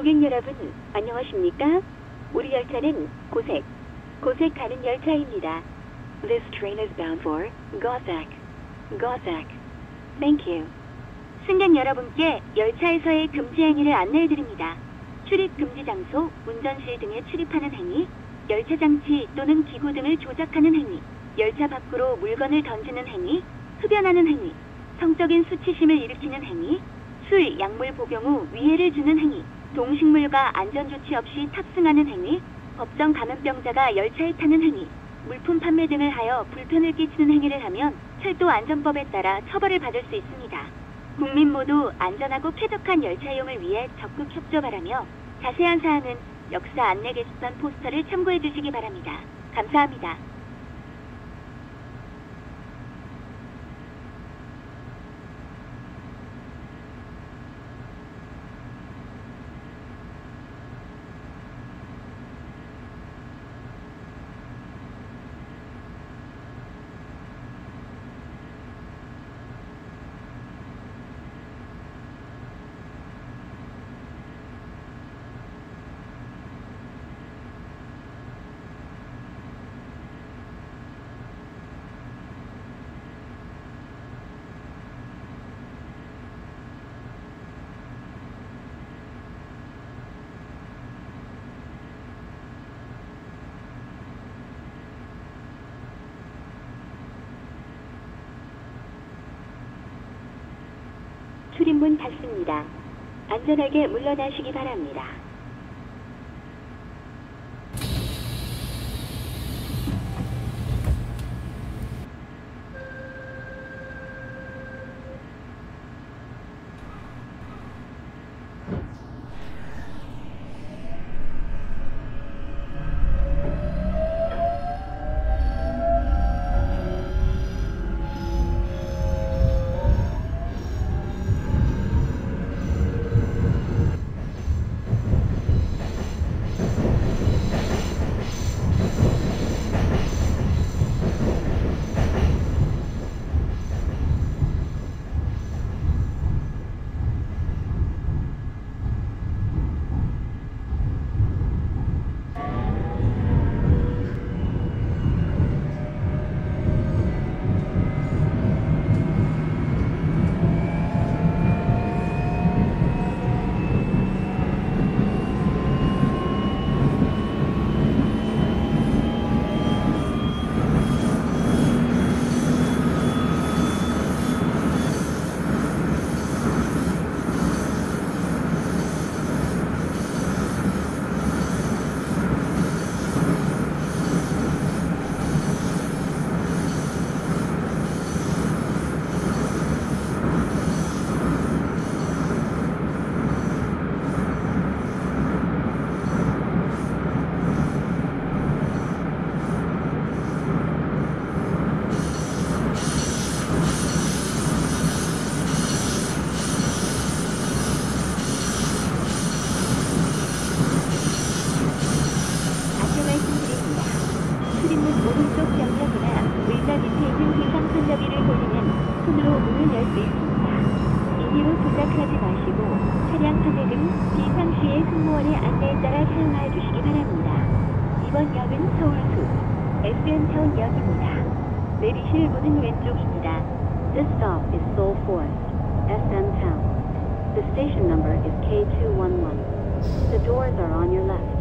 고객 여러분, 안녕하십니까? 우리 열차는 고색 가는 열차입니다. This train is bound for Gothak. Thank you. 승객 여러분께 열차에서의 금지 행위를 안내해 드립니다. 출입 금지 장소, 운전실 등에 출입하는 행위, 열차 장치 또는 기구 등을 조작하는 행위, 열차 밖으로 물건을 던지는 행위, 흡연하는 행위, 성적인 수치심을 일으키는 행위, 술, 약물 복용 후 위해를 주는 행위, 동식물과 안전조치 없이 탑승하는 행위, 법정 감염병자가 열차에 타는 행위, 물품 판매 등을 하여 불편을 끼치는 행위를 하면 철도 안전법에 따라 처벌을 받을 수 있습니다. 국민 모두 안전하고 쾌적한 열차 이용을 위해 적극 협조 바라며 자세한 사항은 역사 안내 게시판 포스터를 참고해 주시기 바랍니다. 감사합니다. 출입문 닫습니다. 안전하게 물러나시기 바랍니다. 내리실 문은 왼쪽입니다. This stop is Seoul Forest, SM Town. The station number is K211. The doors are on your left.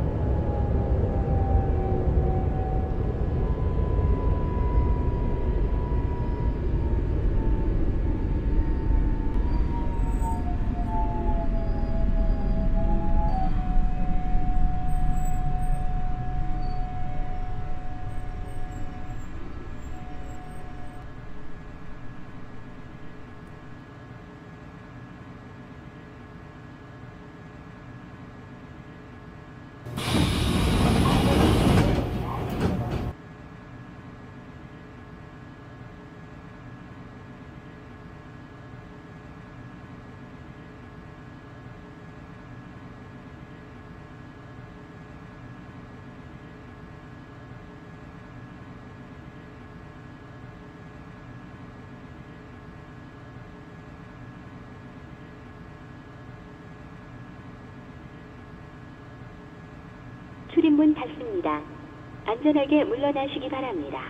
출입문 닫습니다. 안전하게 물러나시기 바랍니다.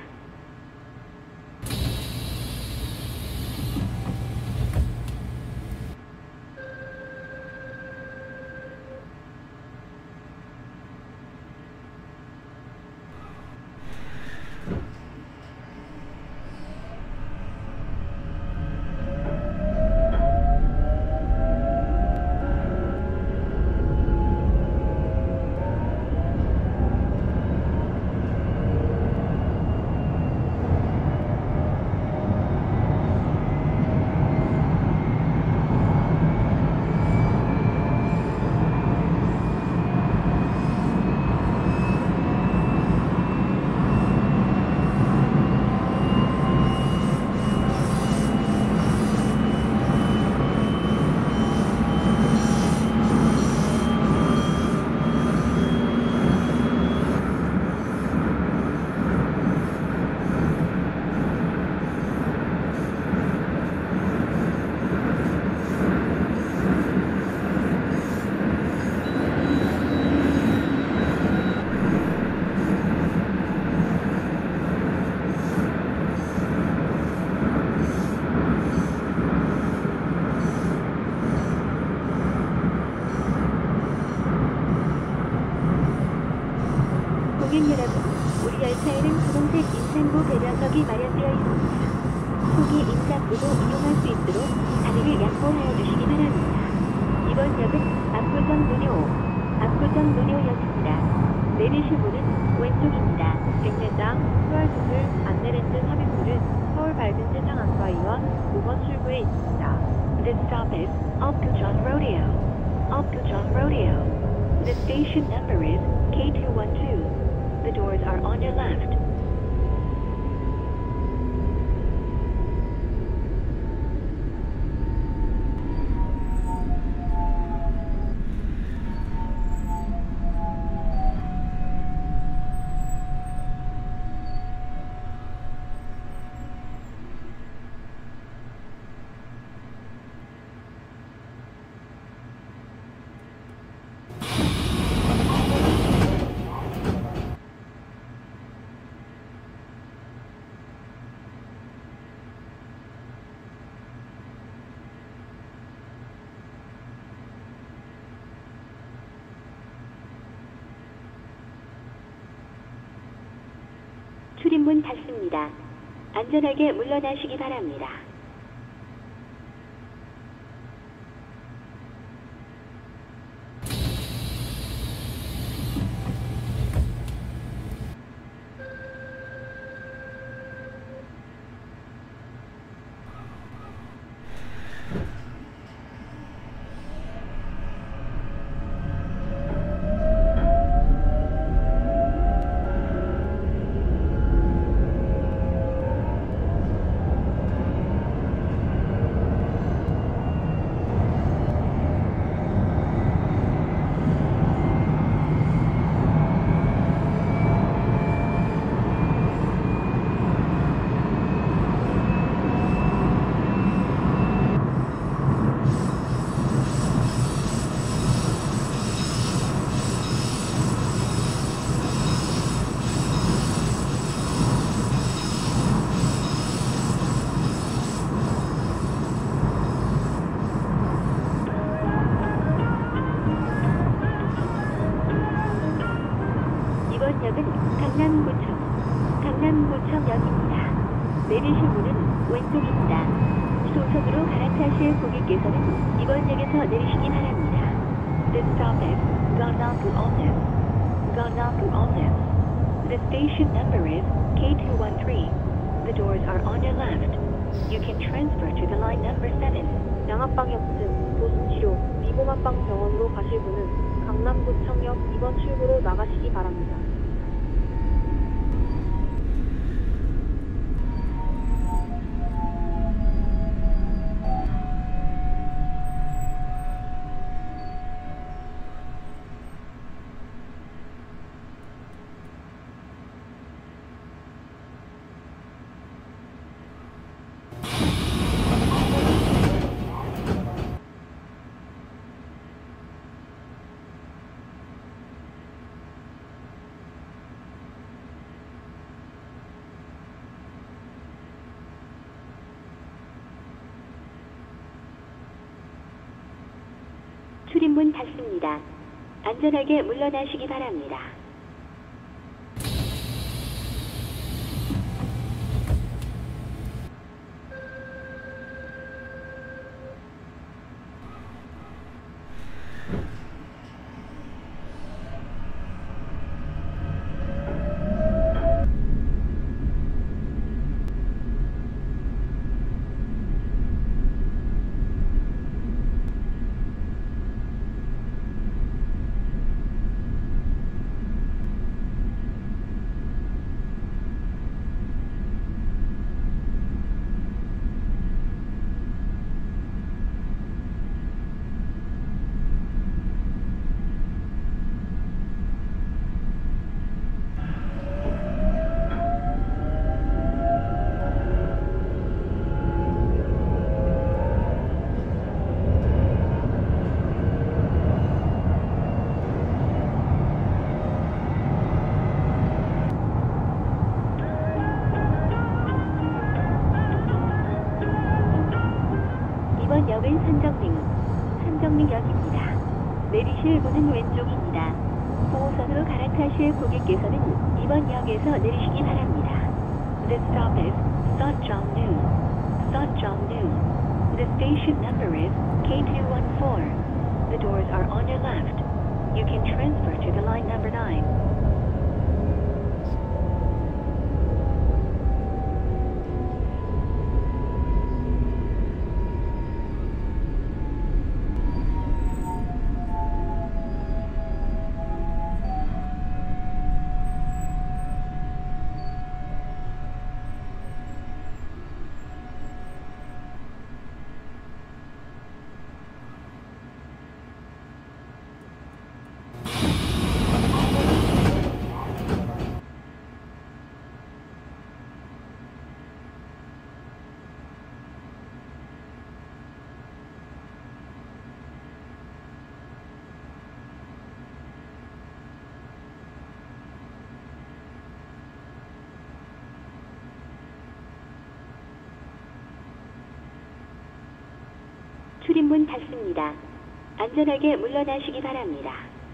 고객 여러분, 우리 열차에는 분홍색 임산부 배변석이 마련되어 있습니다. 초기 임산부도 이용할 수 있도록 자리를 양보하여 주시기 바랍니다. 이번 역은 압구정 노료역입니다. 내리실 문은 왼쪽입니다. 백내장, 수월수술, 안내렌즈 삽입물은 서울 밝은 세상 안과의원 5번 출구에 있습니다. This stop is Abgujeong Rodeo. The station number is K212. The doors are on your left. 출입문 닫습니다. 안전하게 물러나시기 바랍니다. 이번 역은 강남구청역입니다. 내리실 문은 왼쪽입니다. 소속으로 갈아타실 고객께서는 이번 역에서 내리시기 바랍니다. This stop is Gangnam-gu. The station number is K213. The doors are on your left. You can transfer to the line number 7. 양압방역증, 도수치료, 미봉합방 병원으로 가실 분은 강남구청역 2번 출구로 나가시기 바랍니다. 출입문 닫습니다. 안전하게 물러나시기 바랍니다. 이번 역은 선정릉역입니다. 내리실 문은 왼쪽입니다. 5호선으로 갈아타실 고객께서는 이번 역에서 내리시기 바랍니다. This stop is Sunjongneung. The station number is K214. The doors are on your left. You can transfer to the line number 9. 출입문 닫습니다. 안전하게 물러나시기 바랍니다.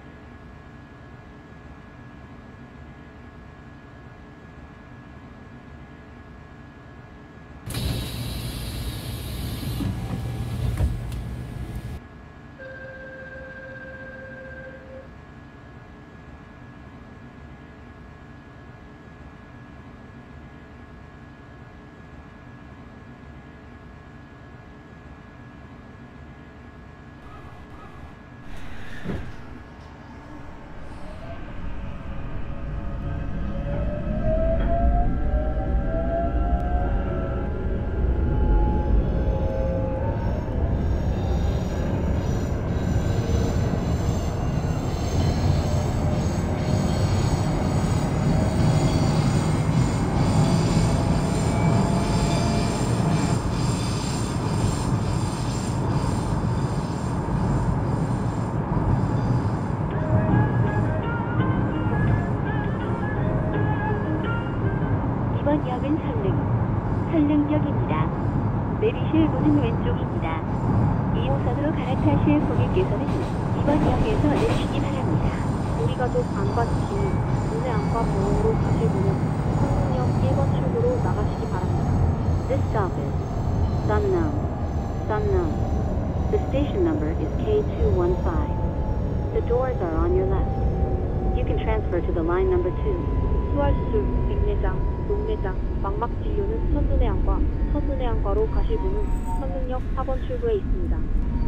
이번 역은 설릉역입니다. 내리실 문은 왼쪽입니다. 2호선으로 갈아타실 고객께서는 이번 역에서 내리시기 바랍니다. 우리 가족 안과 지킴이 국내 안과 병원으로 가실 분은 성능역 1번 출구로 나가시기 바랍니다. This stop is Sungnam. The station number is K215. The doors are on your left. You can transfer to the line number 2. 수활수술, 백내장, 녹내장, 망막진료는 첫눈의안과 첫눈의안과로 가실 분은 성능역 4번 출구에 있습니다.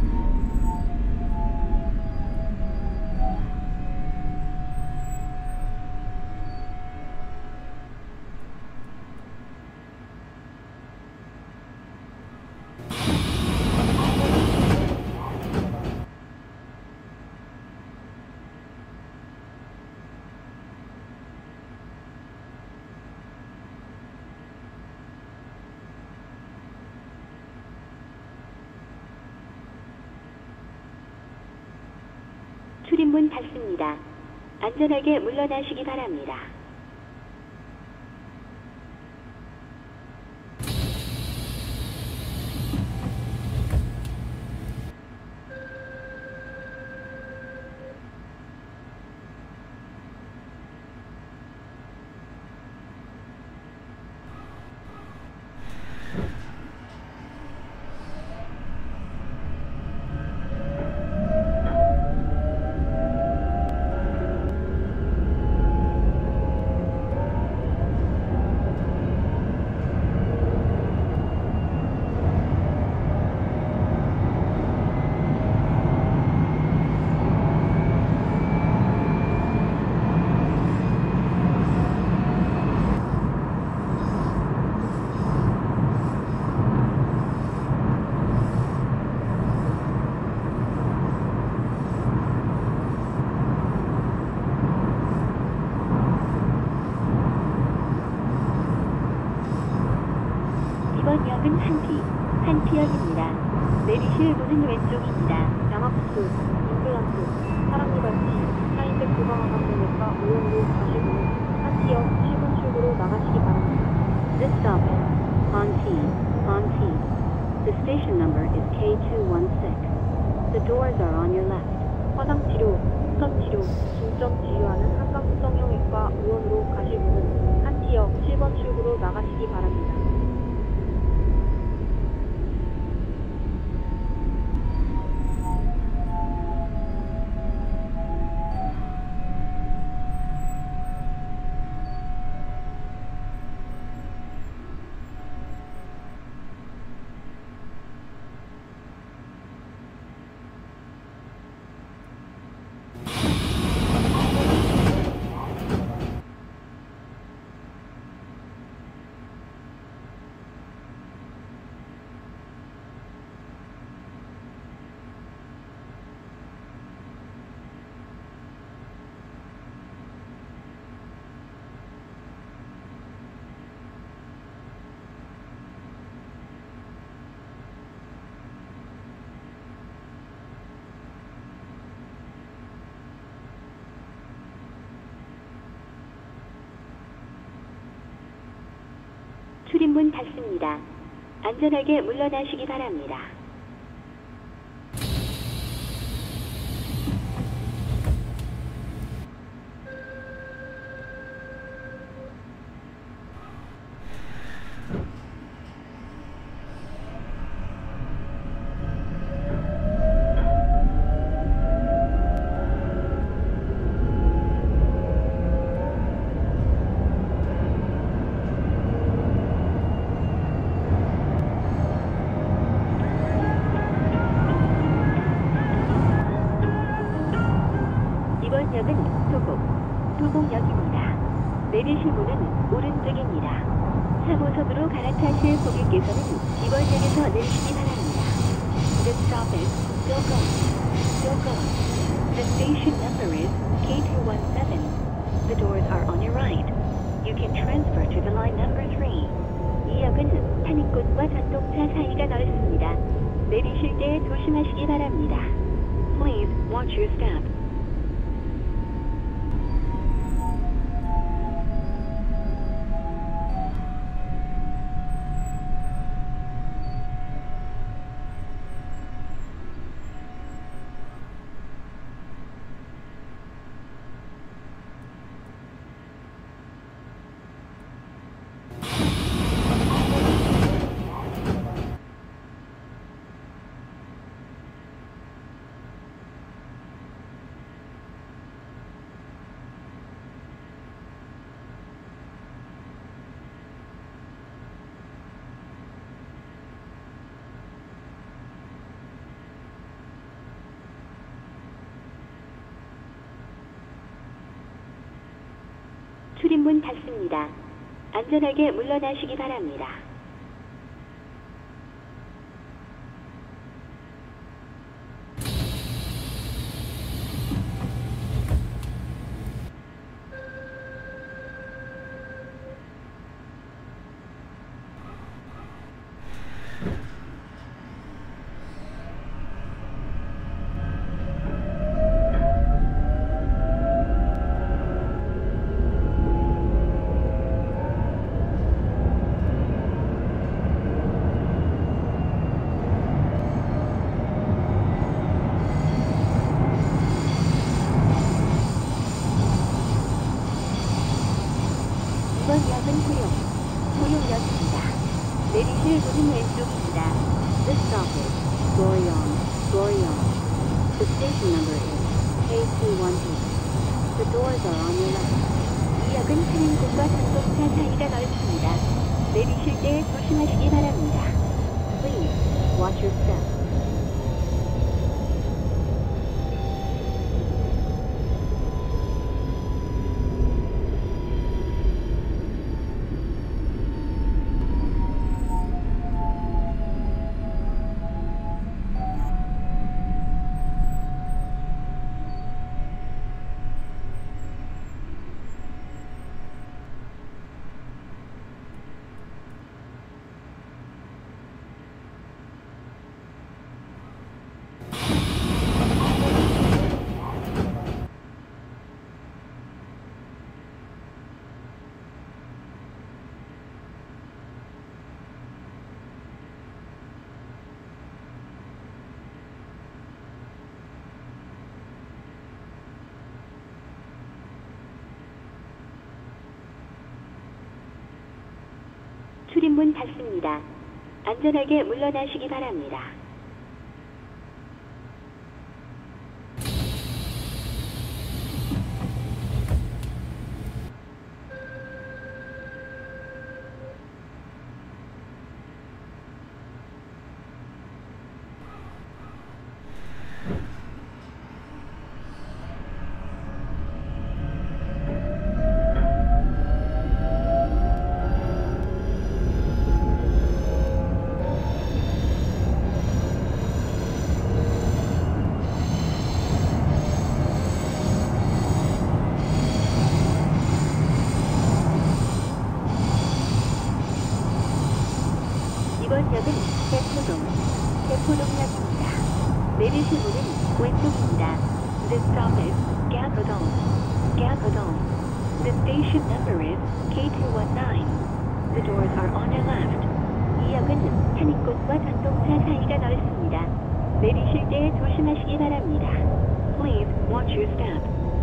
출입문 닫습니다. 안전하게 물러나시기 바랍니다. 한티역입니다. 내리실 문은 왼쪽입니다. 양압수, 임플란트, 사랑니발치, 차인백 구강암학문외과 의원으로 가실 분은 한티역 7번 출구로 나가시기 바랍니다. This stop is on T. The station number is K216. The doors are on your left. 화상치료, 후천치료, 중점 진료하는 한강성형외과 의원으로 가실 분은 한티역 7번 출구로 나가시기 바랍니다. 출입문 닫습니다. 안전하게 물러나시기 바랍니다. 이번 역은 도곡역입니다. 내리실 문은 오른쪽입니다. 3호선으로 갈아타실 고객께서는 이번 역에서 내리시기 바랍니다. This stop is Dogo. The station number is K217. The doors are on your right. You can transfer to the line number 3. 이 역은 탄입구와 전동차 사이가 넓습니다. 내리실 때 조심하시기 바랍니다. Please watch your step. 출입문 닫습니다. 안전하게 물러나시기 바랍니다. 이번 역은 고용역입니다. 내리실 문은 왼쪽입니다. This stop is Goryeo. The station number is K218. The doors are on your left. 이 역은 탄행국과 전동차 사이가 넓습니다. 내리실 때 조심하시기 바랍니다. Please watch your step. 출입문 닫습니다. 안전하게 물러나시기 바랍니다. 이번 역은 대포동역입니다. 내리실 문은 왼쪽입니다. This stop is Gapodong. The station number is K219. The doors are on your left. 이 역은 탄입구와 전동차 사이가 넓습니다. 내리실 때 조심하시기 바랍니다. Please watch your step.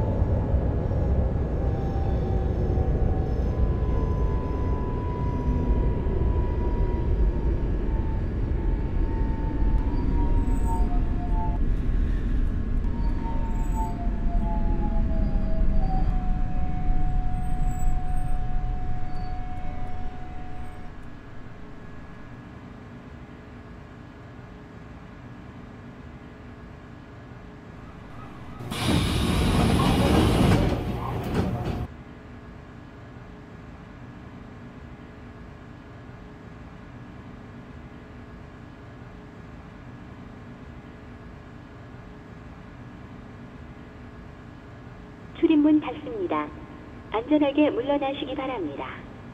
출입문 닫습니다. 안전하게 물러나시기 바랍니다.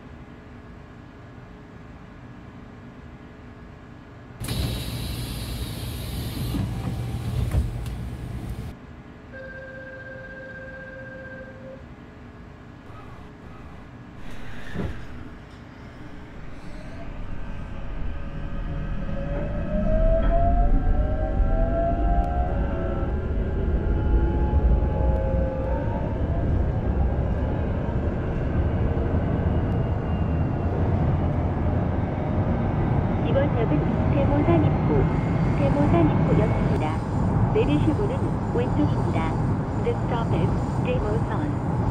이번 역은 대모산 입구역입니다. 내리실 문은 왼쪽입니다. This stop is Daemosan.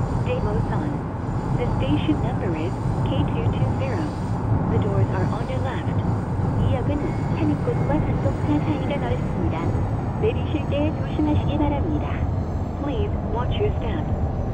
The station number is K220. The doors are on your left. 이 역은 탄입구와 전동차 사이가 넓습니다. 내리실 때 조심하시기 바랍니다. Please watch your step.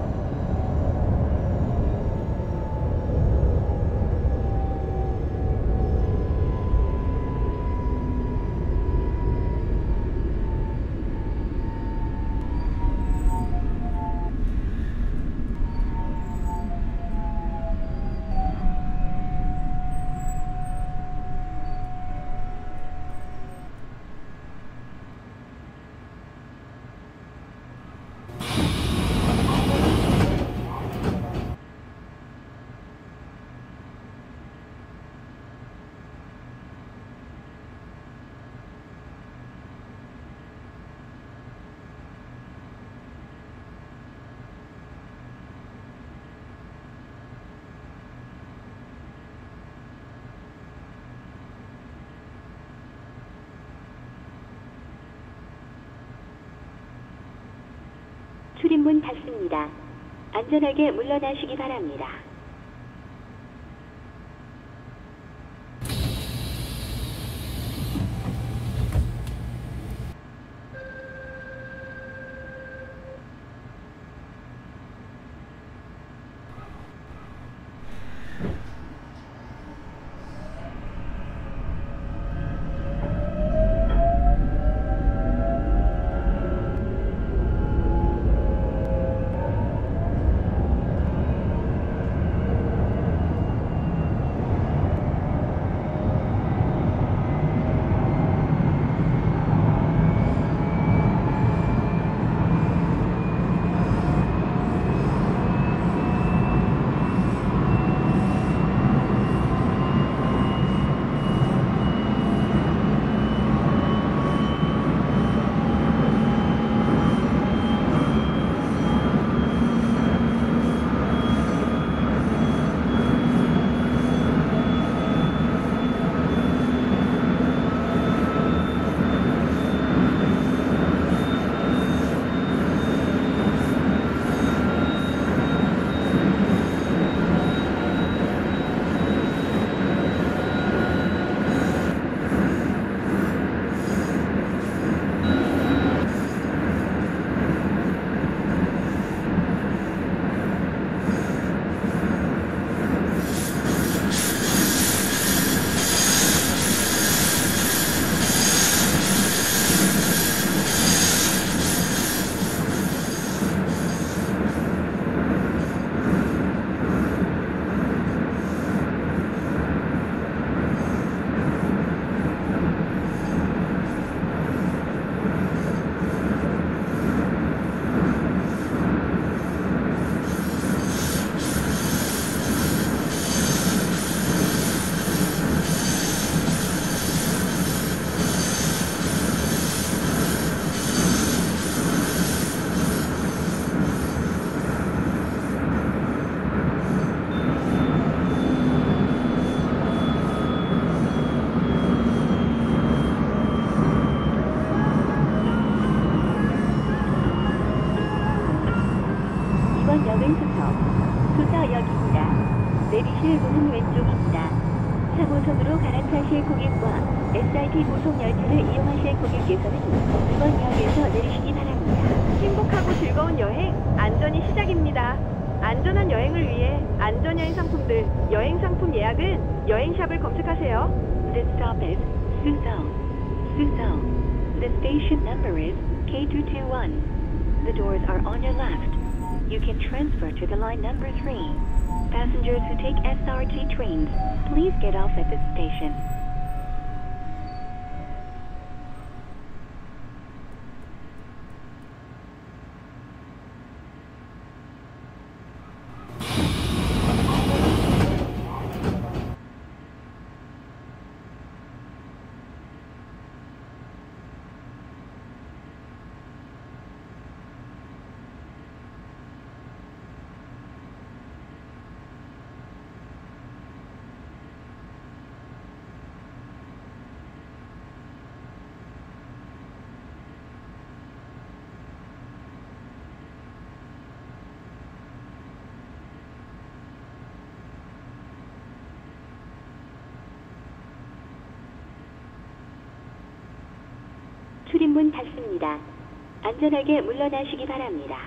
출입문 닫습니다. 안전하게 물러나시기 바랍니다. 이번 역은 수서역입니다. 내리실 문은 왼쪽입니다. 4호선으로 갈아타실 고객과 SRT 고속 열차를 이용하실 고객께서는 이번 역에서 내리시기 바랍니다. 행복하고 즐거운 여행, 안전이 시작입니다. 안전한 여행을 위해 안전여행 상품들, 여행 상품 예약은 여행샵을 검색하세요. This stop is Suzhou. Suzhou. The station number is K221. The doors are on your left. You can transfer to the line number 3. Passengers who take SRT trains, please get off at this station. 출입문 닫습니다. 안전하게 물러나시기 바랍니다.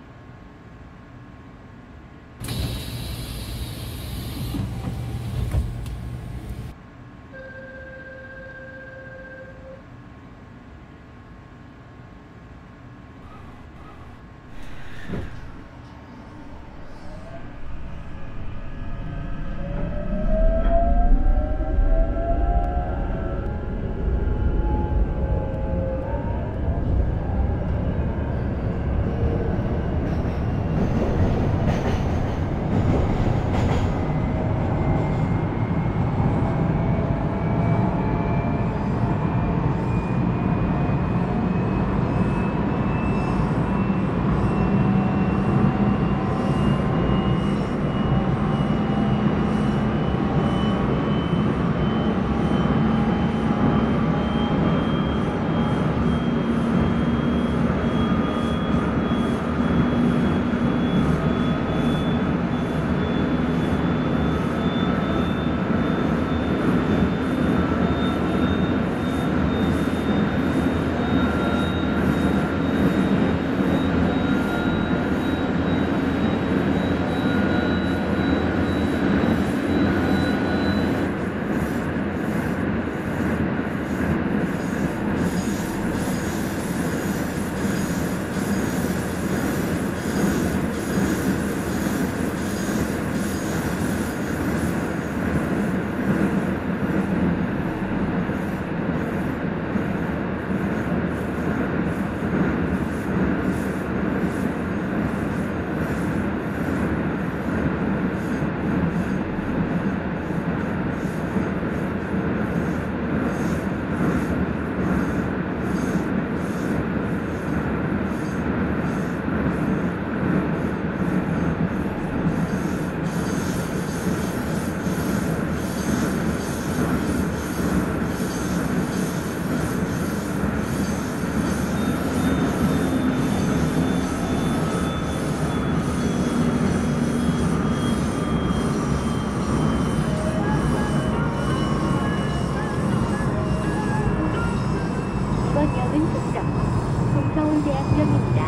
서울대학역입니다.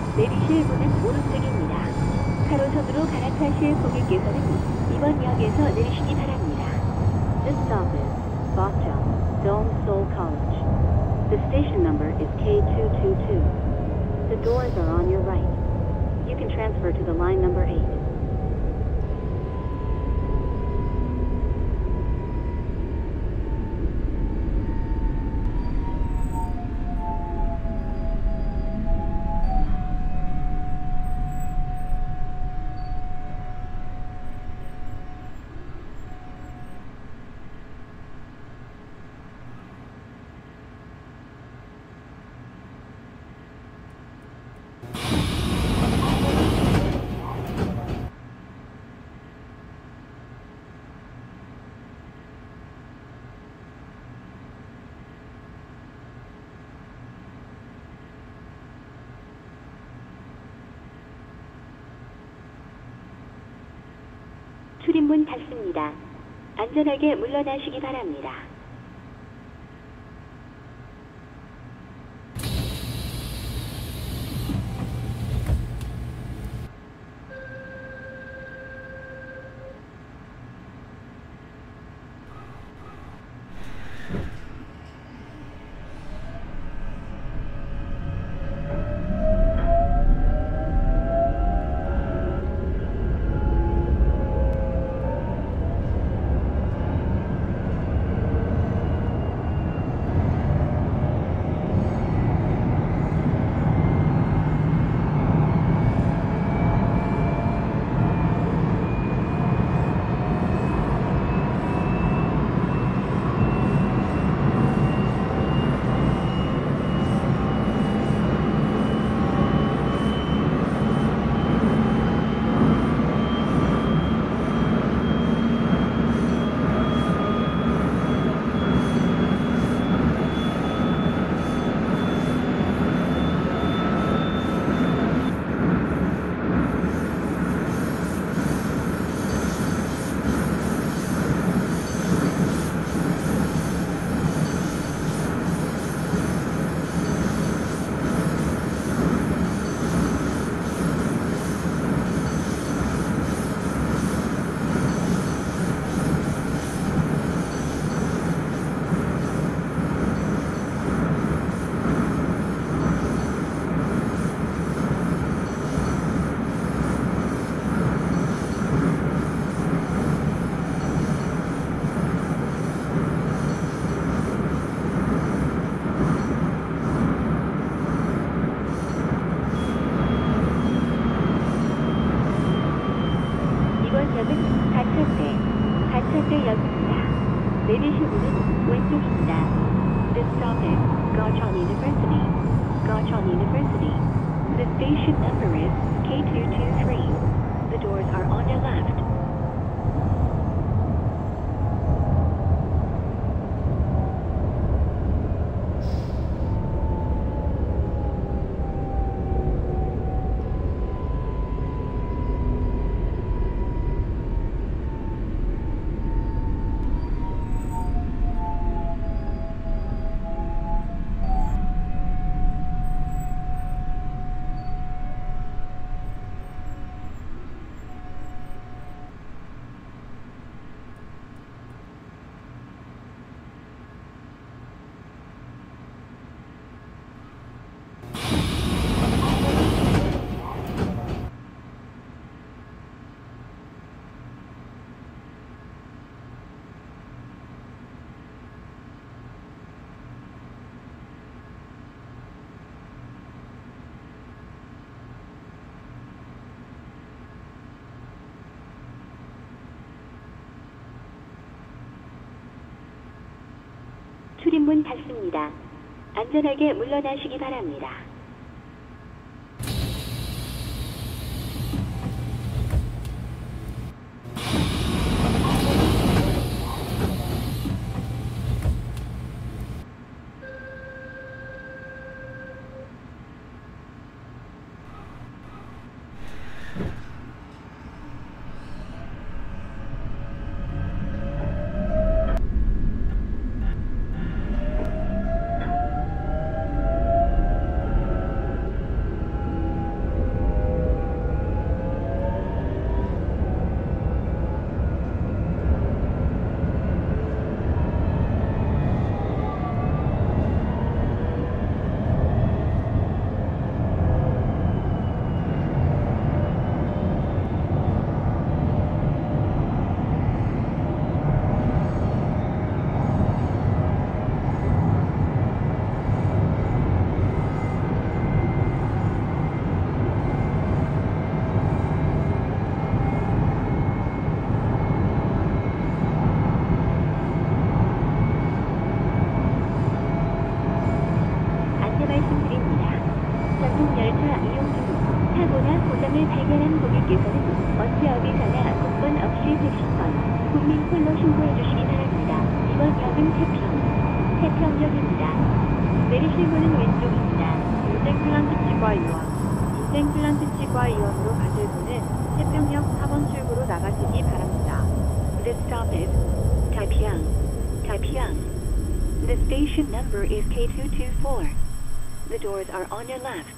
내리실 문은 오른쪽입니다. 8호선으로 갈아타실 고객께서는 이번 역에서 내리시기 바랍니다. This stop is Bokjang, Dong Seoul College. The station number is K222. The doors are on your right. You can transfer to the line number 8. 출입문 닫습니다. 안전하게 물러나시기 바랍니다. 가차대역입니다. 내리실 문은 왼쪽입니다. This stop is Gachon University. Gachon University. The station number is K223. The doors are on your left. 출입문 닫습니다. 안전하게 물러나시기 바랍니다. 발견한 고객께서는 어찌 어디서나 국번 없이 110번 국민콜로 신고해 주시기 바랍니다. 이번 역은 태평역입니다. 내리실 문은 왼쪽입니다. 인생플란트 치과 이원. 인생플란트 치과 이원으로 가실 분은 태평역 4번 출구로 나가시기 바랍니다. This stop is Taipyeong. Taipyeong. The station number is K224. The doors are on your left.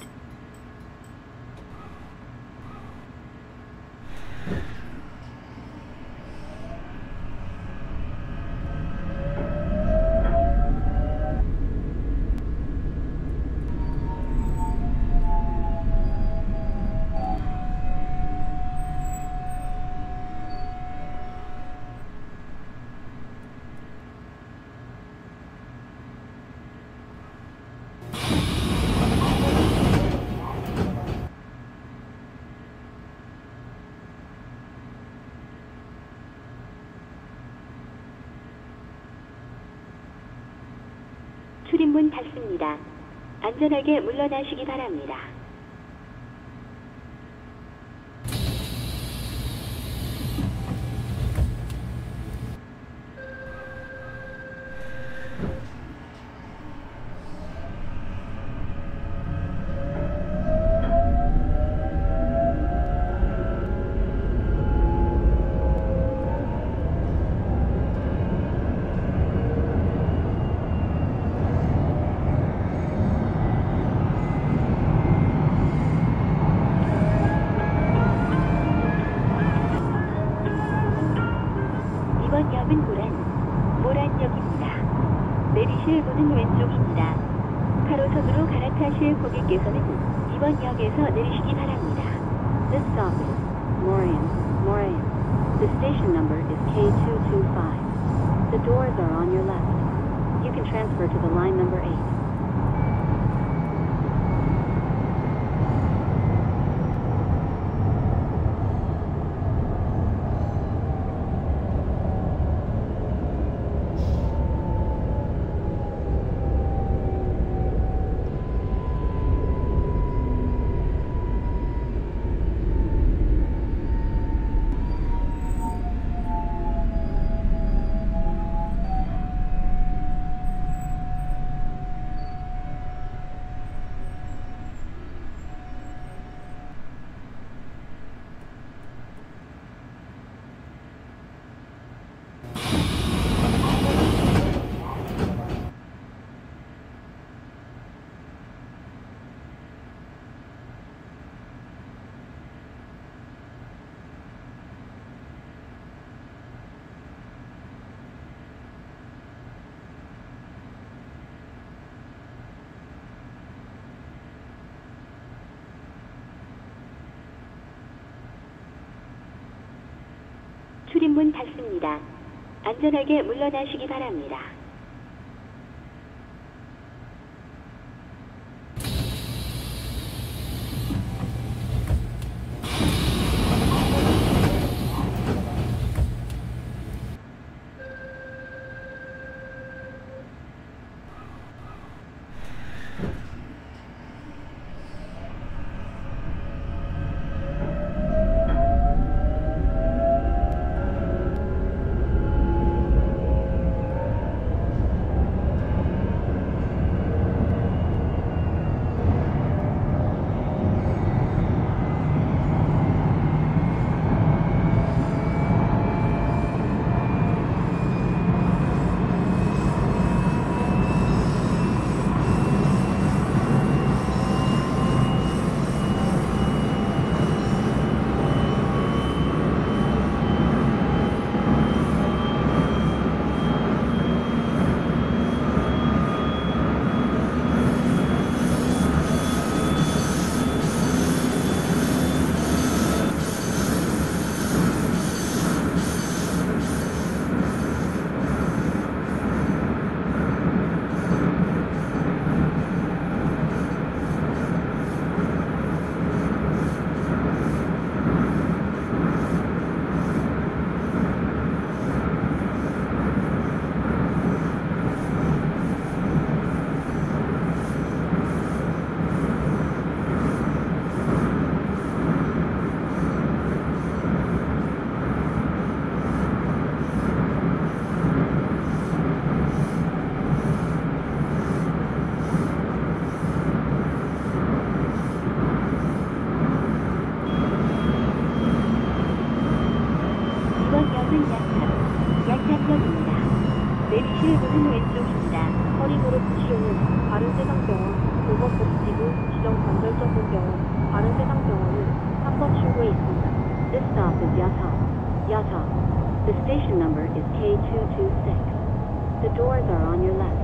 출입문 닫습니다. 안전하게 물러나시기 바랍니다. 이번 역은 모란역입니다. 내리실 문은 왼쪽입니다. 가로선으로 갈아타실 고객께서는 이번 역에서 내리시기 바랍니다. This stop is Moran. The station number is K225. The doors are on your left. You can transfer to the line number 8. 출입문 닫습니다. 안전하게 물러나시기 바랍니다. 동력입니다. 내리실 문은 왼쪽입니다. 허리무릎 치료는 바른세상병원, 보건복지부 지정관절전문병원, 바른세상병원은 3번 출구에 있습니다. This stop is Yata. Yata. The station number is K226. The doors are on your left.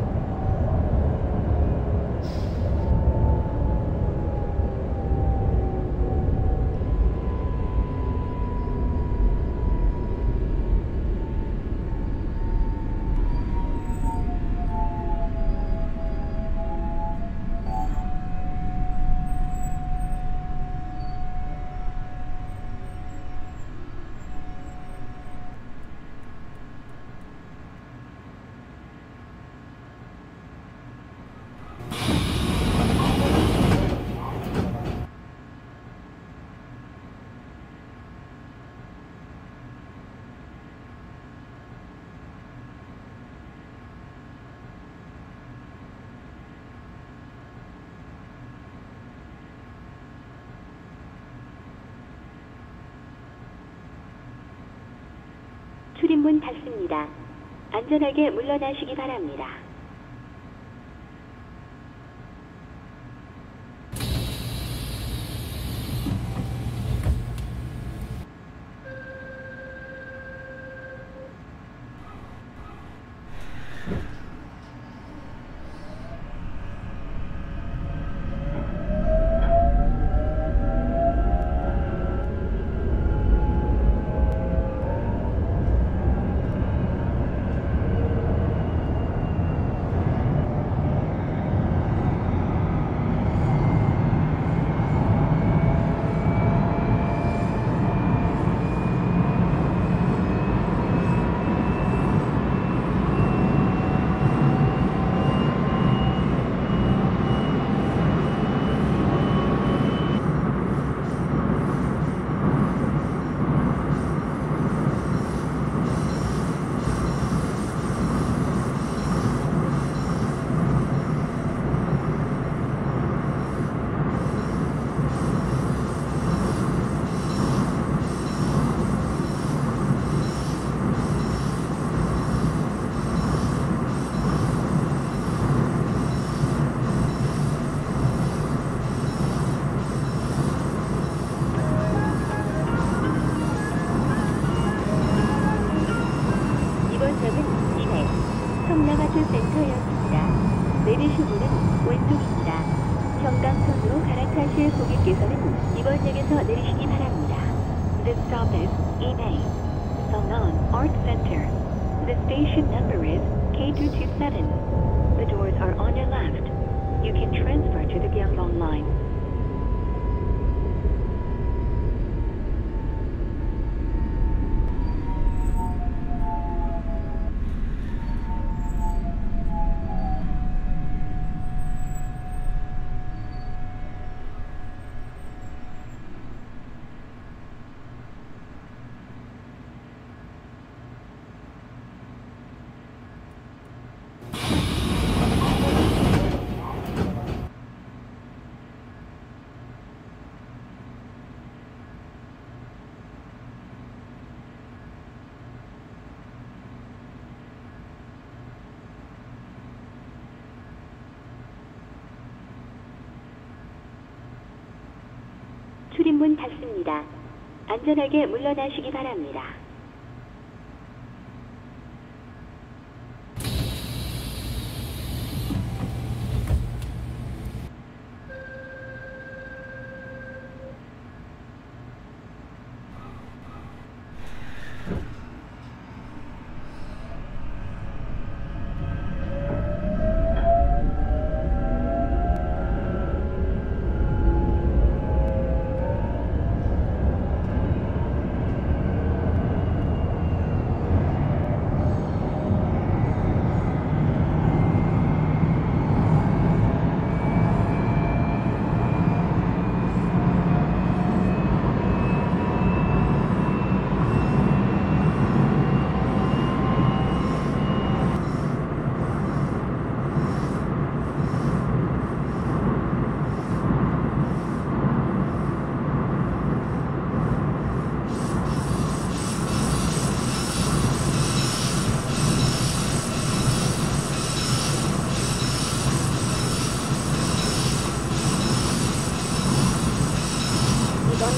출입문 닫습니다. 안전하게 물러나시기 바랍니다. 센터였습니다. 내리실 문은 왼쪽입니다. 현강선으로 갈아타실 고객께서는 이번 역에서 내리시기 바랍니다. This stop is Imei, Seongnam Art Center. The station number is K227. The doors are on your left. You can transfer to the Gyeongbong line. 출입문 닫습니다. 안전하게 물러나시기 바랍니다.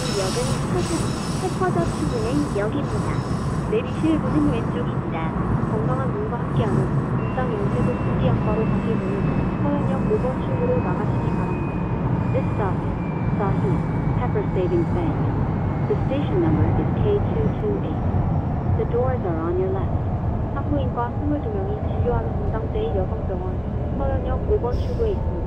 역은 해커더 출구행역입니다. 내리실 문은 왼쪽입니다. 건강한 눈과 함께하는 일상 영세도 수지역과로 가실 분은 서현역 5번 출구로 나가시기 바랍니다. This stop is Sahib Pepper Savings Bank. The station number is K228. The doors are on your left. 산부인과 22명이 진료하는 분당 제2여성병원 서현역 5번 출구에 있습니다.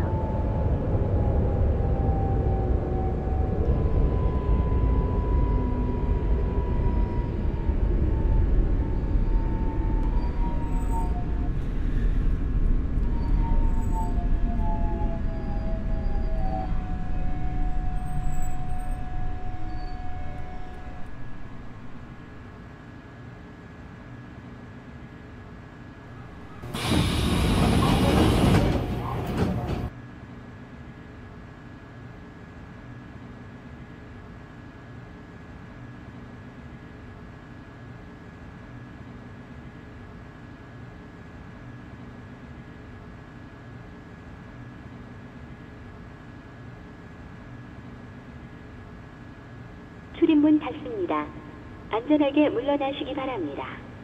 출입문 닫습니다. 안전하게 물러나시기 바랍니다.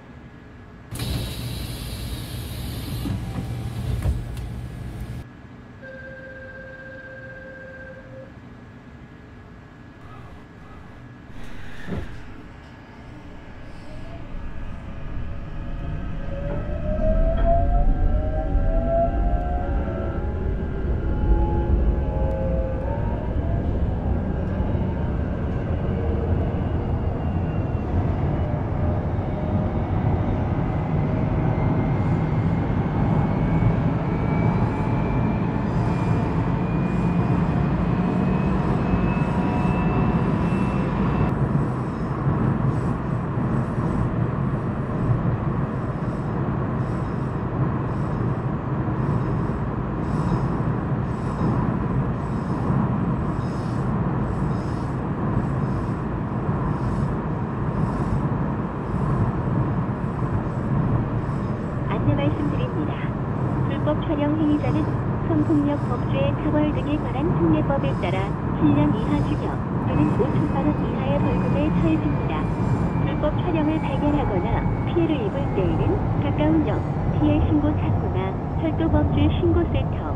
말씀드립니다. 불법 촬영 행위자는 성폭력 법죄 처벌 등에 관한 특례법에 따라 7년 이하 징역 또는 5천만 원 이하의 벌금에 처해집니다. 불법 촬영을 발견하거나 피해를 입을 때에는 가까운 역, 피해 신고 창구나 철도법죄 신고센터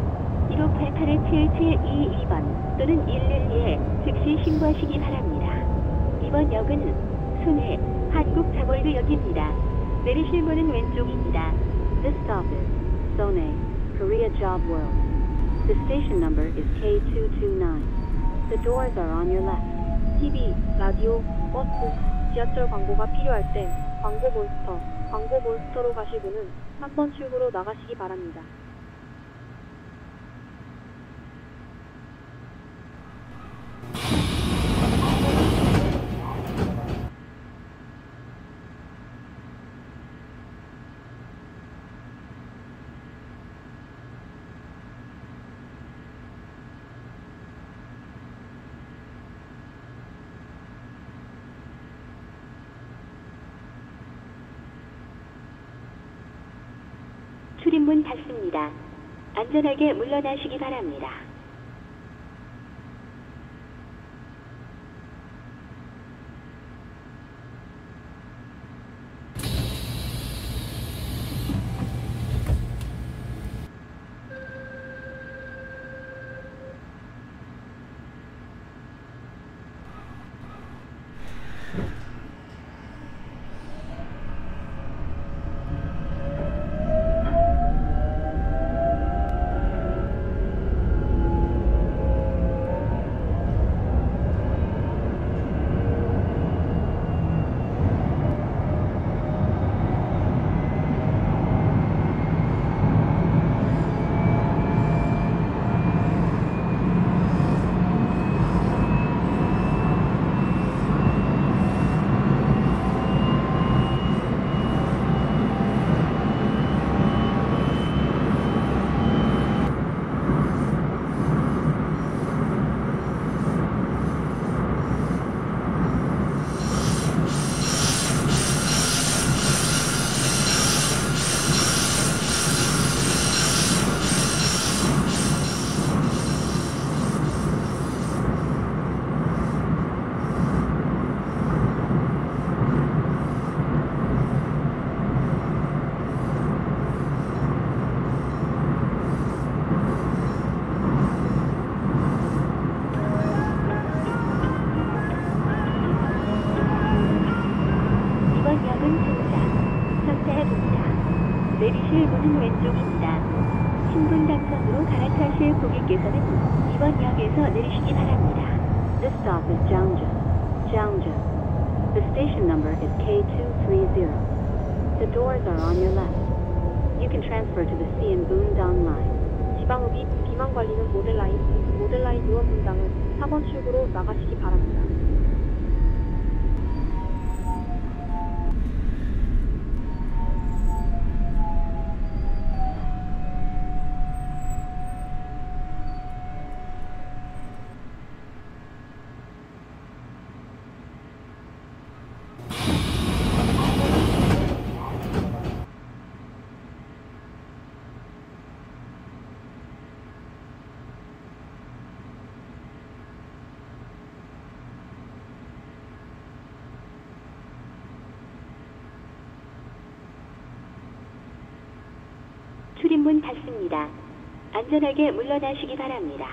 1588-7722번 또는 112에 즉시 신고하시기 바랍니다. 이번 역은 순회 한국자볼드역입니다. 내리실 문은 왼쪽입니다. This stop is Seonae, Korea Job World. The station number is K229. The doors are on your left. TV, 라디오, 버스, 지하철 광고가 필요할 땐 광고 몬스터로 가실 분은 3번 출구로 나가시기 바랍니다. 출입문 닫습니다. 안전하게 물러나시기 바랍니다. 내리실 문은 왼쪽입니다. 신분 당선으로 갈아타실 고객께서는 이번 역에서 내리시기 바랍니다. This stop is Jiangzhou. Jiangzhou. The station number is K230. The doors are on your left. You can transfer to the Xianbundong line. 지방흡입 비만 관리는 모델라인 요원 분당은 4번 출구로 나가시기 바랍니다. 출입문 닫습니다. 안전하게 물러나시기 바랍니다.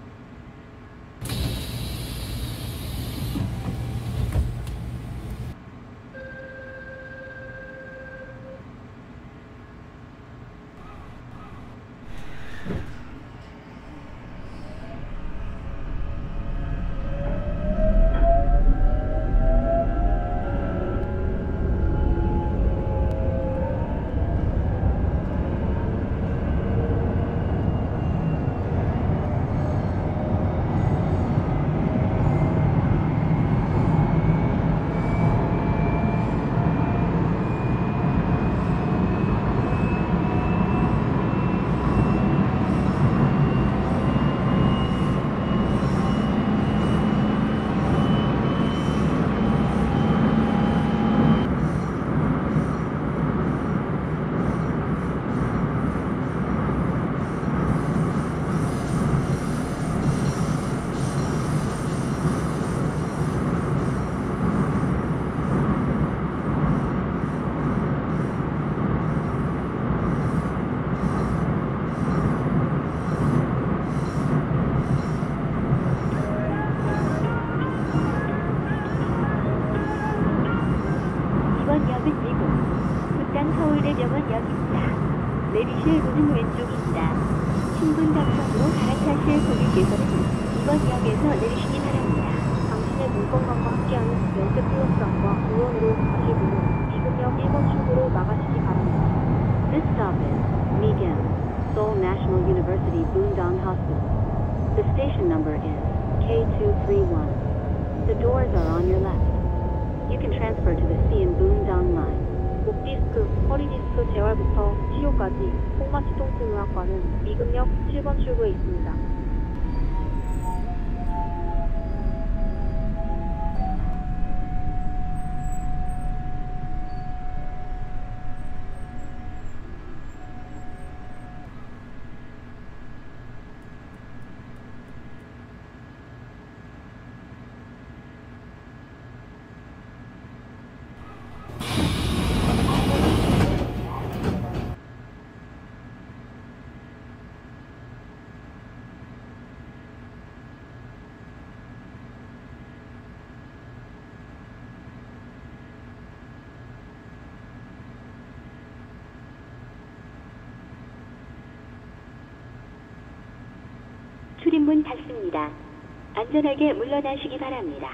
이번 역은 미국 분당 서울대병원역입니다. 내리실 문은 왼쪽입니다. 신분 당선으로 갈아타실 고객께서는 이번 역에서 내리시기 바랍니다. 당신의 물건과 함께하는 면세 플러스함과 의원으로 가실 분은 미금역 1번 출구로 나가시기 바랍니다. This stop is Migem, Seoul National University Bundong Hospital. The station number is K231. The doors are on your left. You can transfer to the Xianbundong line. 목 디스크, 허리 디스크 재활부터 치료까지 콩마취 통증 의학과는 미금역 7번 출구에 있습니다. 출입문 닫습니다. 안전하게 물러나시기 바랍니다.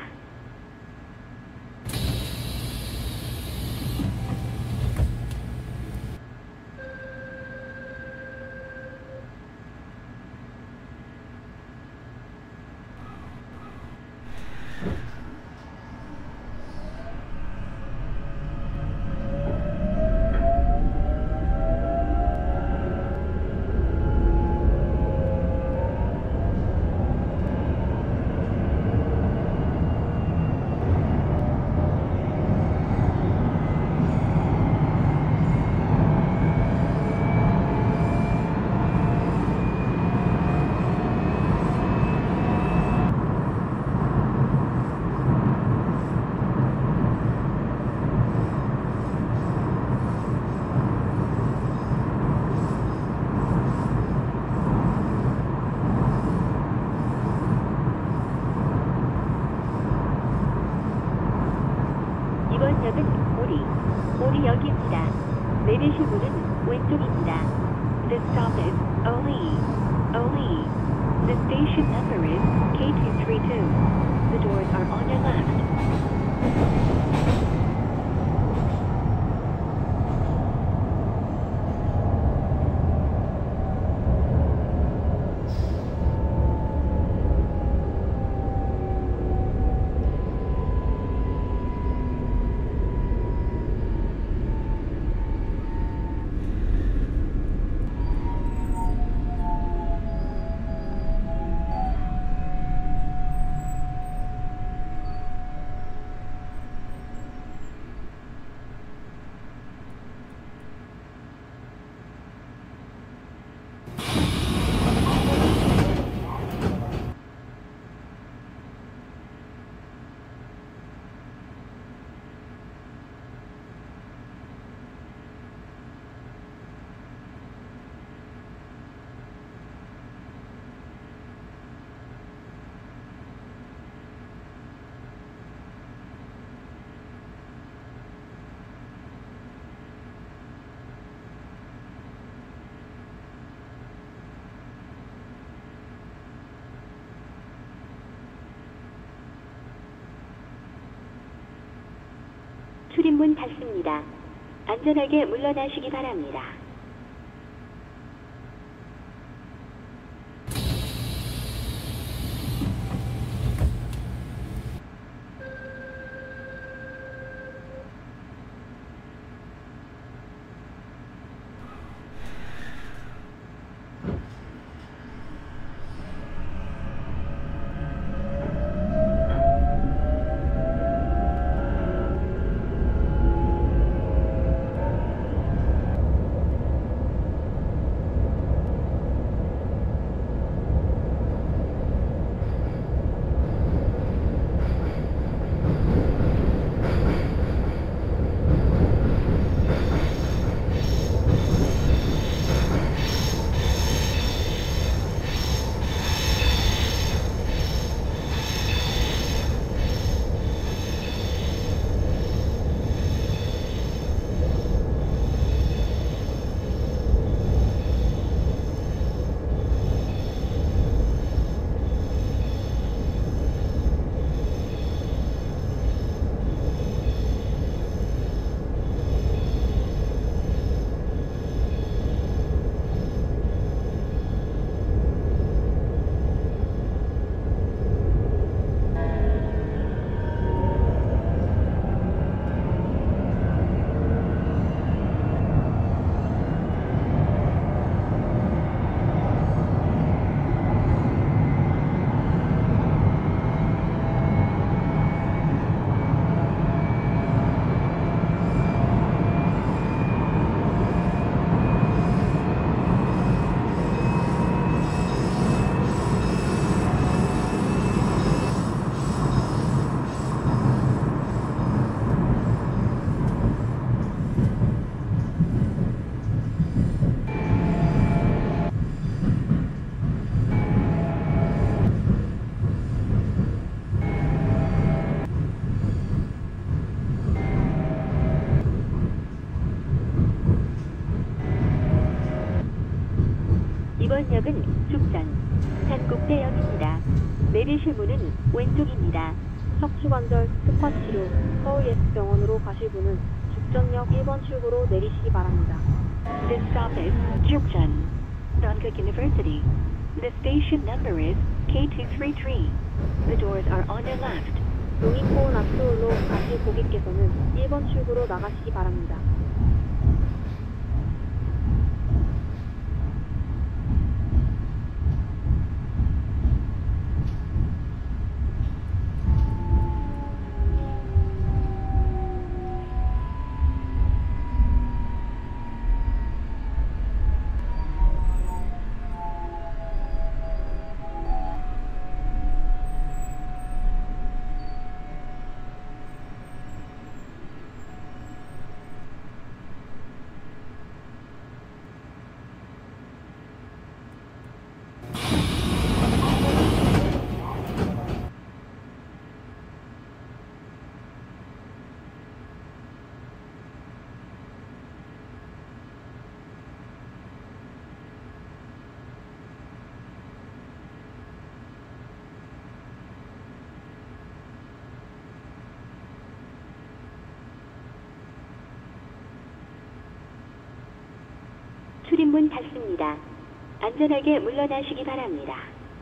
이번 역은 오리역입니다. 내리실 문은 왼쪽입니다. The stop is Oli. Oli. The station number is K232. The doors are on your left. 출입문 닫습니다. 안전하게 물러나시기 바랍니다. 이번 역은 죽전, 산곡대역입니다. 내리실 문은 왼쪽입니다. 척추관절 특화 치료 서울예술병원으로 가실 분은 죽전역 1번 출구로 내리시기 바랍니다. This stop is Jukjeon, Dongguk University. The station number is K233. The doors are on your left. 용인고운 앞서울로 가실 고객께서는 1번 출구로 나가시기 바랍니다. 출입문 닫습니다. 안전하게 물러나시기 바랍니다.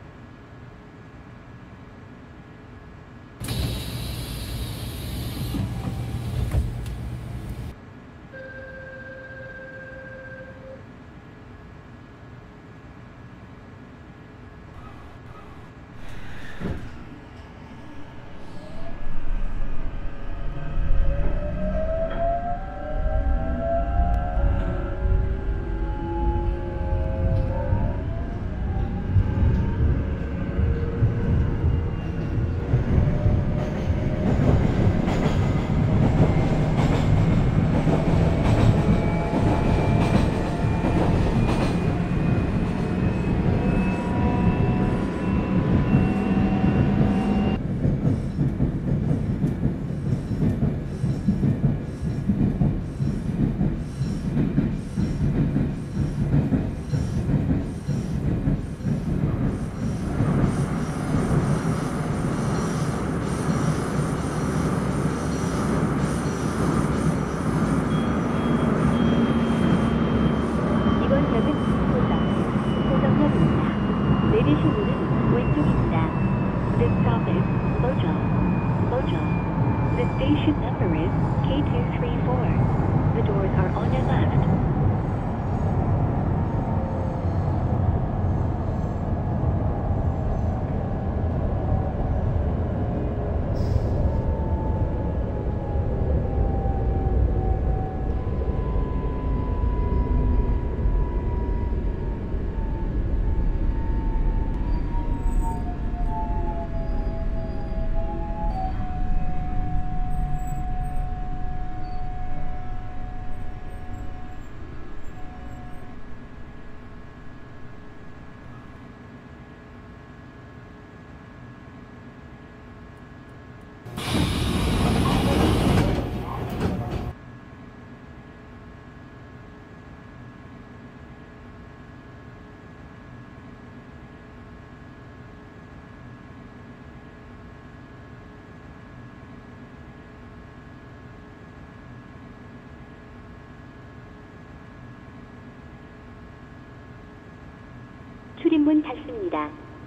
출입문 닫습니다.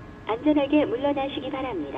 안전하게 물러나시기 바랍니다.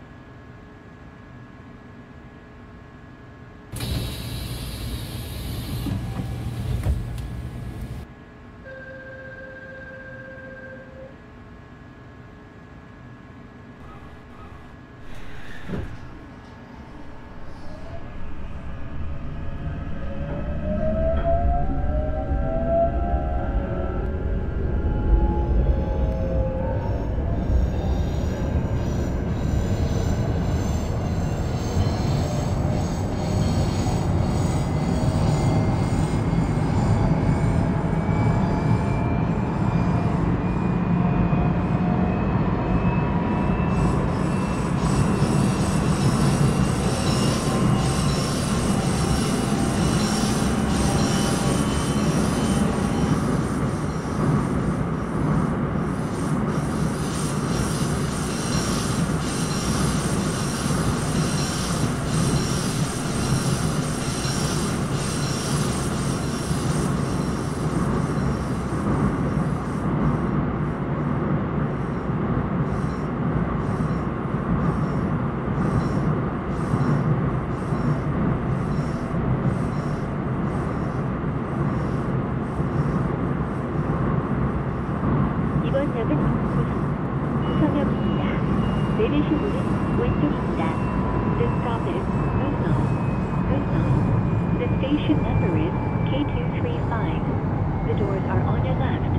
내리실 문은 왼쪽입니다. The stop is Uso. The station number is K235. The doors are on your left.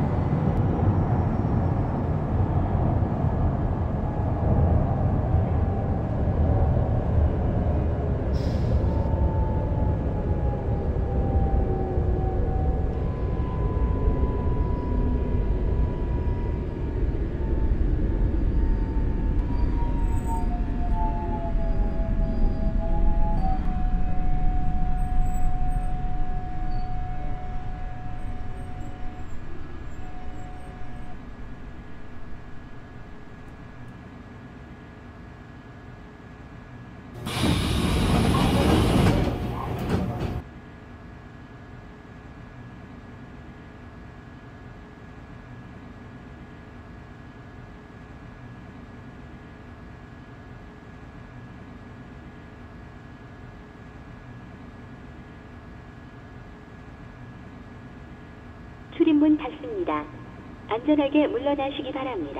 출입문 닫습니다. 안전하게 물러나시기 바랍니다.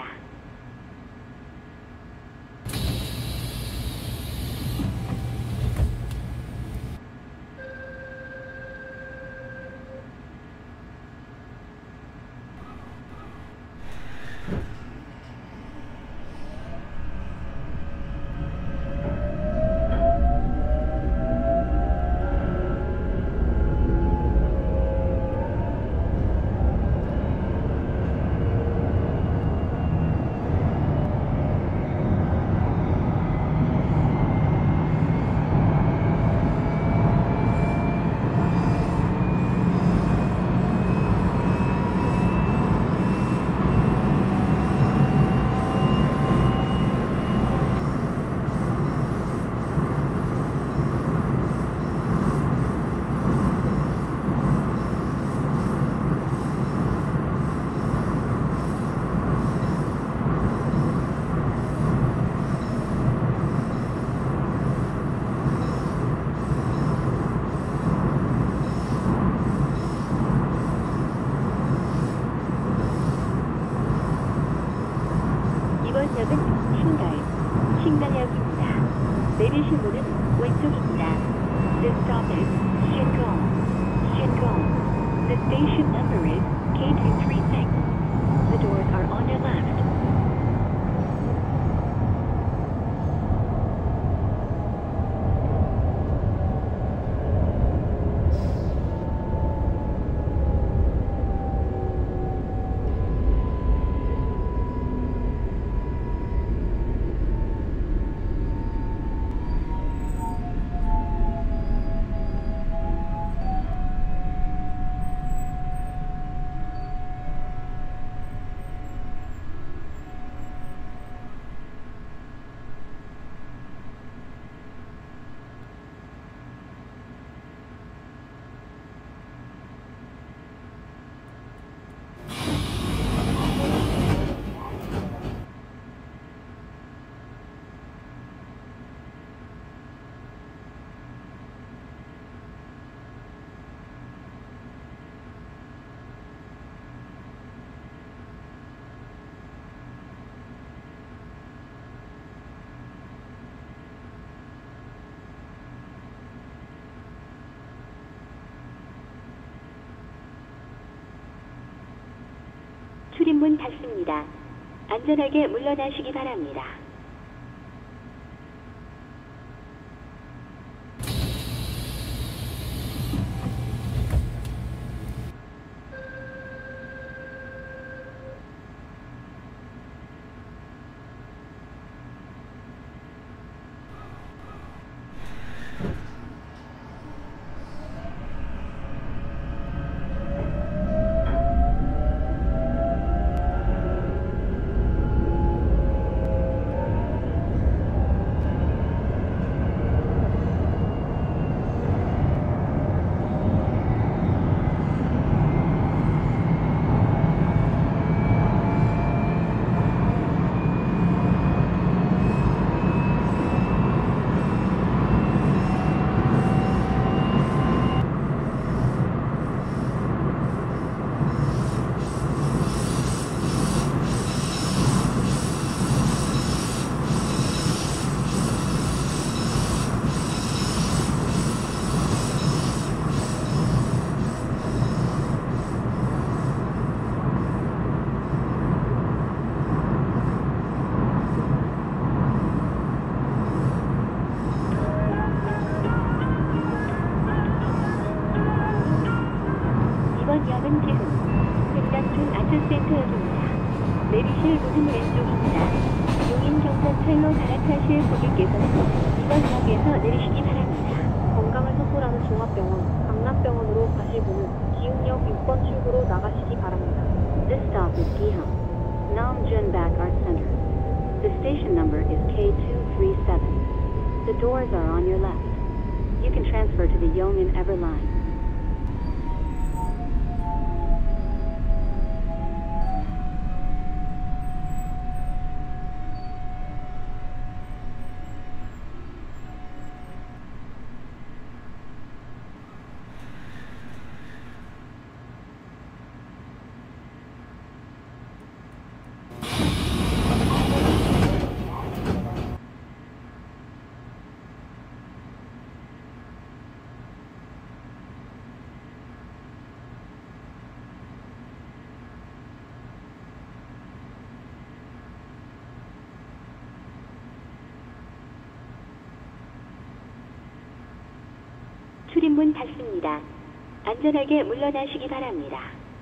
이번 역은 신갈역입니다. 내리실 문은 왼쪽입니다. This stop is Shingon. Shingon. The station number is K236. The doors are on your left. 출입문 닫습니다. 안전하게 물러나시기 바랍니다. 이번 역은 지금 횡단중 아트센터역입니다. 내리실 문은 왼쪽입니다. 용인 경사철로 갈아타실 고객께서는 이번 역에서 내리시기 바랍니다. 건강을 선포하는 종합병원, 강남병원으로 가실 분은 기흥역 6번 출구로 나가시기 바랍니다. This stop is Gihang, Namjunbak Art Center. The station number is K237. The doors are on your left. You can transfer to the Yongin Ever line. 출입문 닫습니다. 안전하게 물러나시기 바랍니다.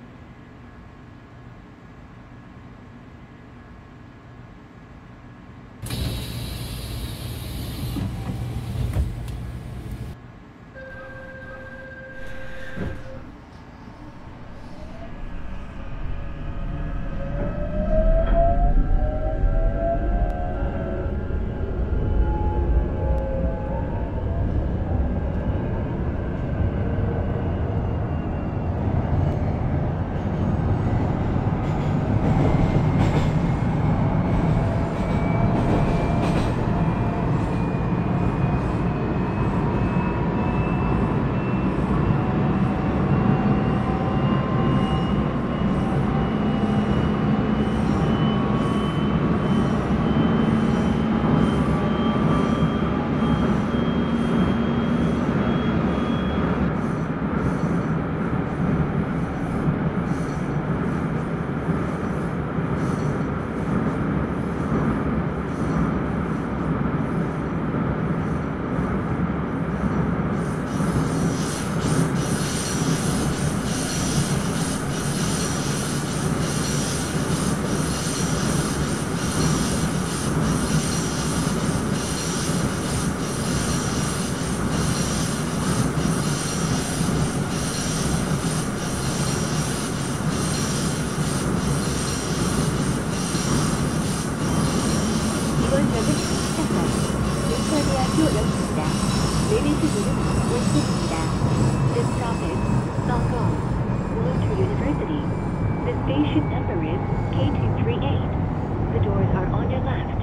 이번역은 창원, 윈터대학교역입니다. 내리실 문은 왼쪽입니다. This stop is Sangam, Ulutu University. The station number is K238. The doors are on your left.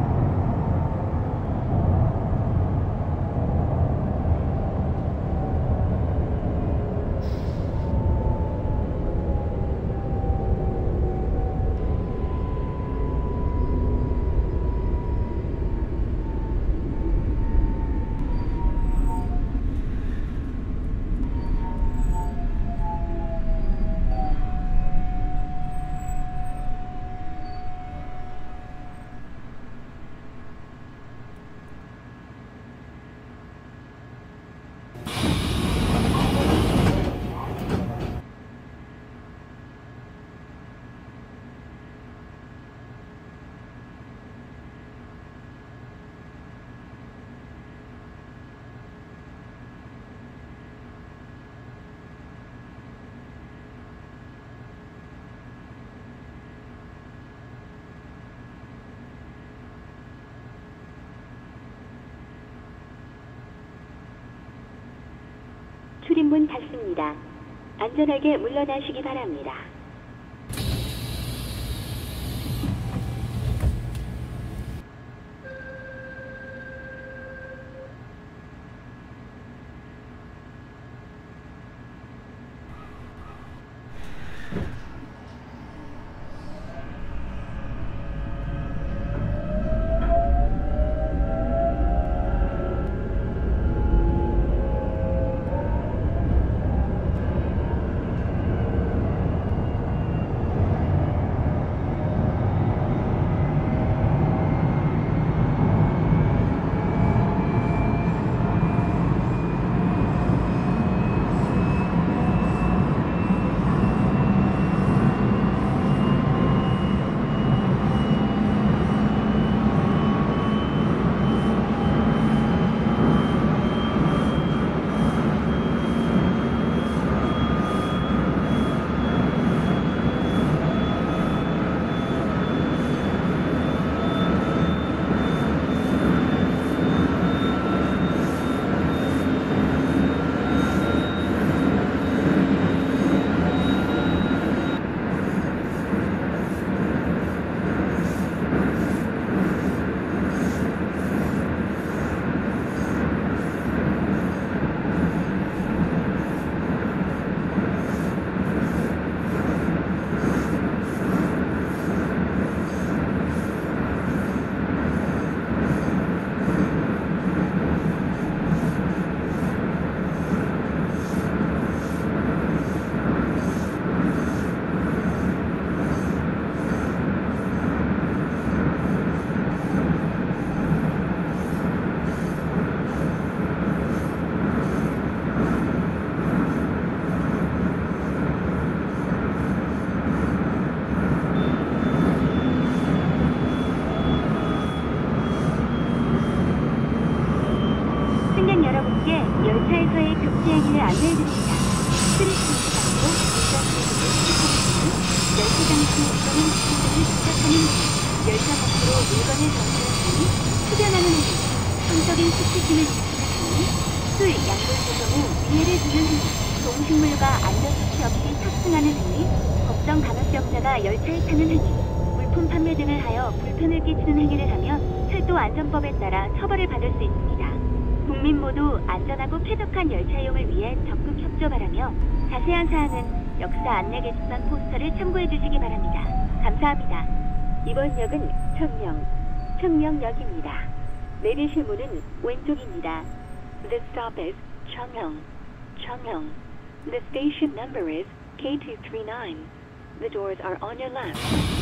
출입문 닫습니다. 안전하게 물러나시기 바랍니다. 금지 행위를 안내해드립니다. 출입 금지 장소, 운전실 등을 출입하는 행위, 열차 장치 또는 기구등을 조작하는 행위, 열차 밖으로 물건을 던지는 행위, 흡연하는 행위, 성적인 수치심을 일으키는 행위, 술, 약물 조성 후 위해를 주는 행위, 동식물과 안전수치 없이 탑승하는 행위, 법정 감염병자가 열차에 타는 행위, 물품 판매 등을 하여 불편을 끼치는 행위를 하면 철도 안전법에 따라 처벌을 받을 수 있습니다. 국민 모두 안전하고 쾌적한 열차 이용을 위해 적극 협조 바라며 자세한 사항은 역사 안내 게시판 포스터를 참고해 주시기 바랍니다. 감사합니다. 이번 역은 청명역입니다. 내리실 문은 왼쪽입니다. The stop is Chungmyeong. The station number is K239. The doors are on your left.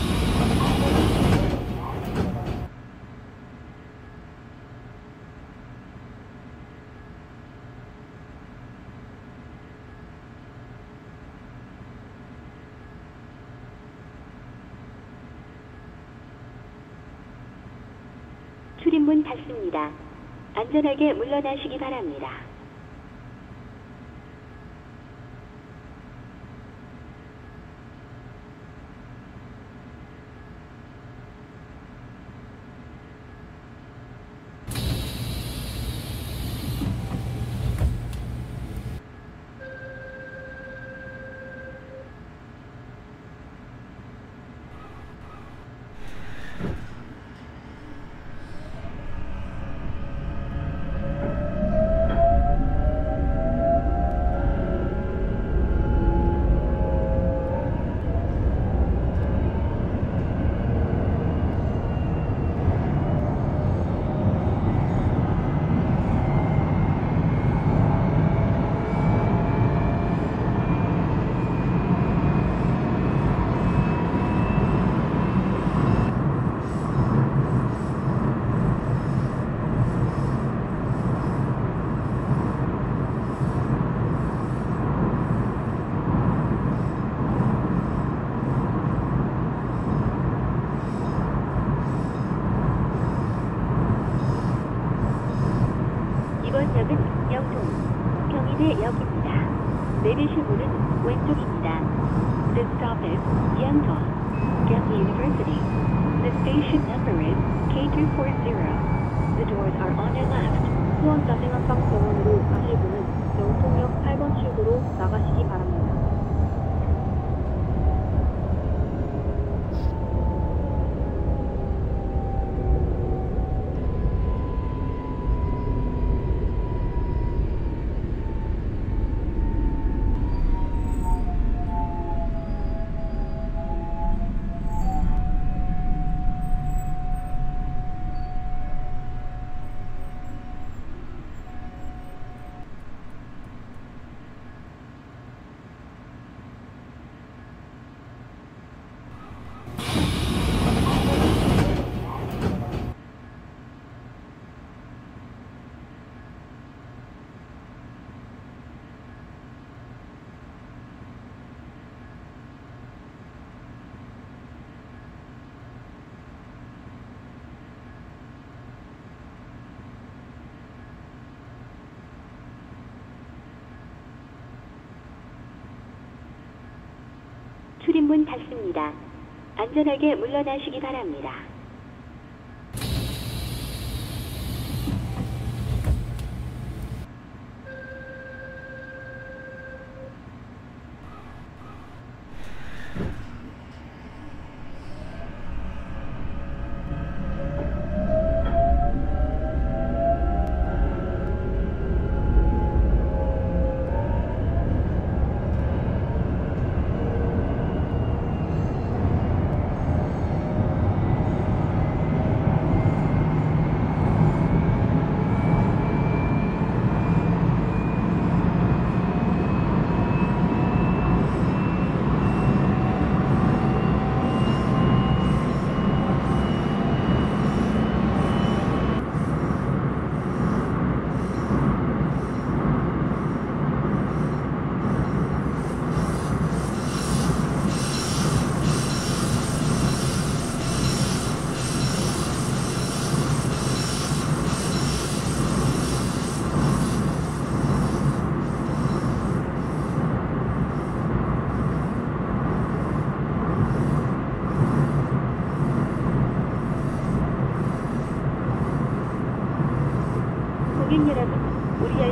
출입문 닫습니다. 안전하게 물러나시기 바랍니다. 이번 역은 경희대역입니다. 내리실 문은 왼쪽입니다. The stop is Yeongdong, Gyeonggi University. The station number is K240. The doors are on your left. 수원자생안방병원으로 가실 분은 영통역 8번 출구로 나가시기 바랍니다. 출입문 닫습니다. 안전하게 물러나시기 바랍니다.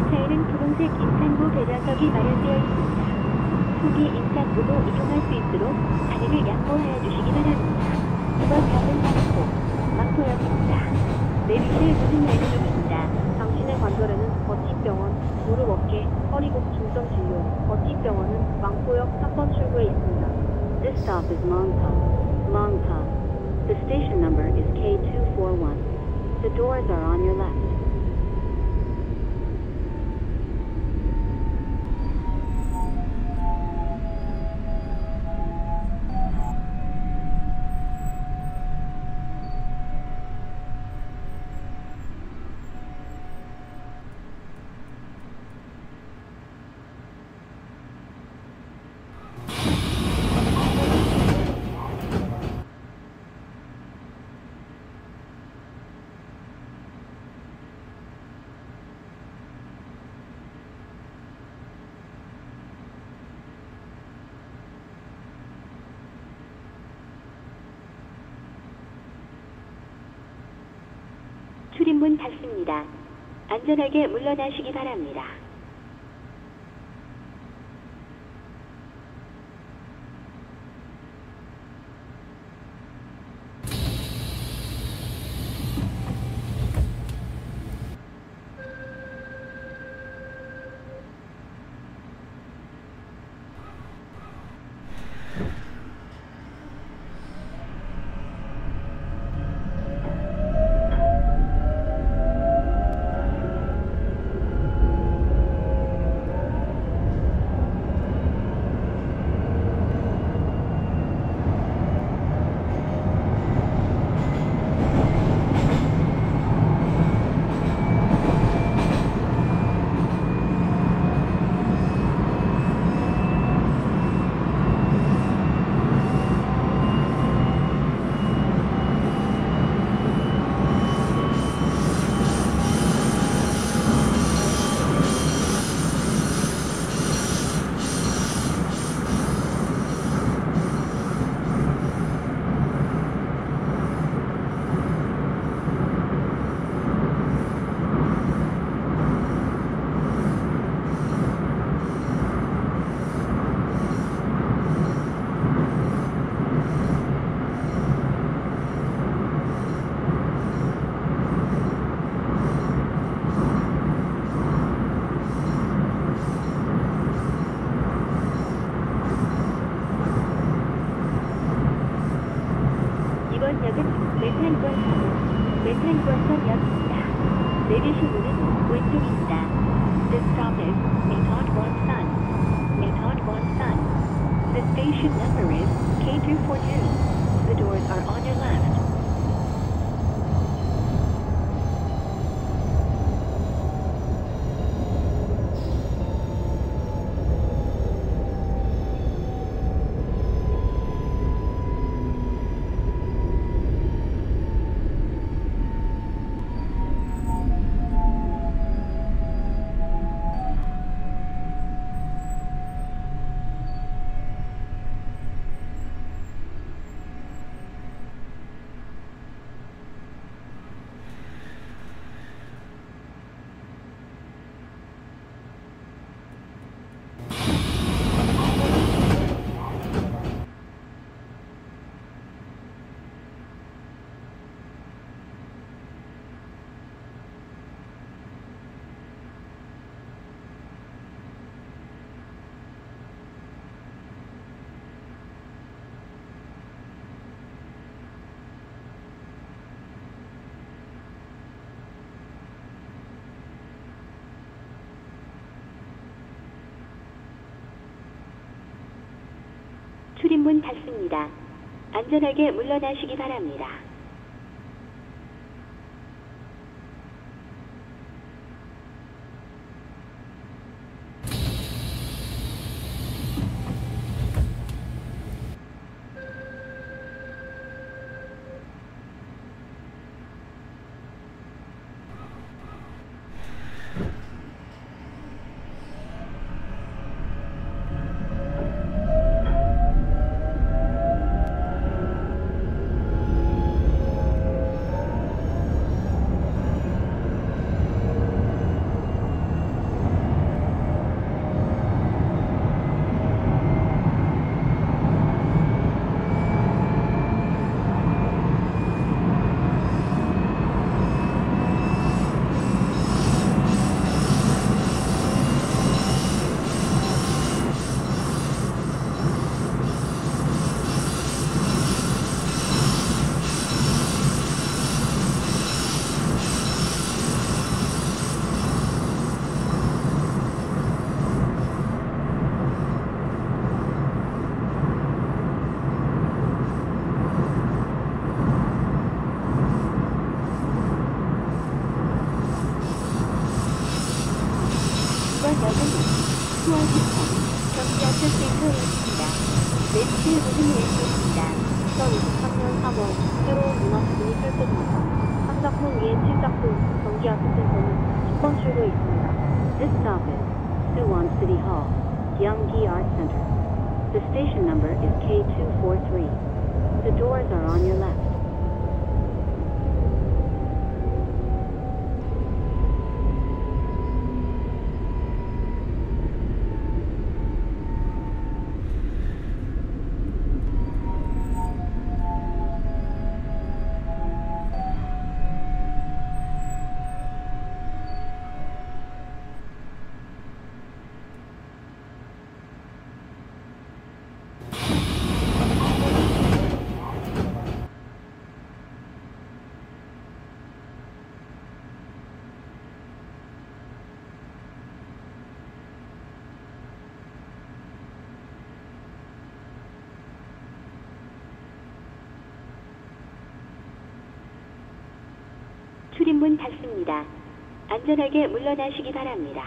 열차에는 분홍색 임산부 배려석이 마련되어 있습니다. 후기 임산부도 이용할 수 있도록 자리를 양보하여 주시기 바랍니다. 이번 역은 망포역입니다. 내리실 문은 왼쪽입니다. 당신의 관절에는 버팀병원, 무릎 어깨, 허리곡 중점 진료, 버팀병원은 망포역 3번 출구에 있습니다. This stop is Mongpa. Mongpa. The station number is K241. The doors are on your left. 출입문 닫습니다. 안전하게 물러나시기 바랍니다. 이번 역은 메탄권역입니다. 내리실 문은 왼쪽입니다. This stop is Meton-Won-Sun. Meton-Won-Sun. The station number is K242. The doors are on your left. 출입문 닫습니다. 안전하게 물러나시기 바랍니다. 수원시청 경기아철센터에 있습니다. 매스트 모든 왼쪽입니다. 2023년 3월 새로운 문화부분이 펼쳐집니다. 한 작품 위에 7작품, 경기 아트센터는 10번 출구에 있습니다. This stop is Suwon City Hall, Gyeonggi Art Center. The station number is K243. The doors are on your left. 출입문 닫습니다. 안전하게 물러나시기 바랍니다.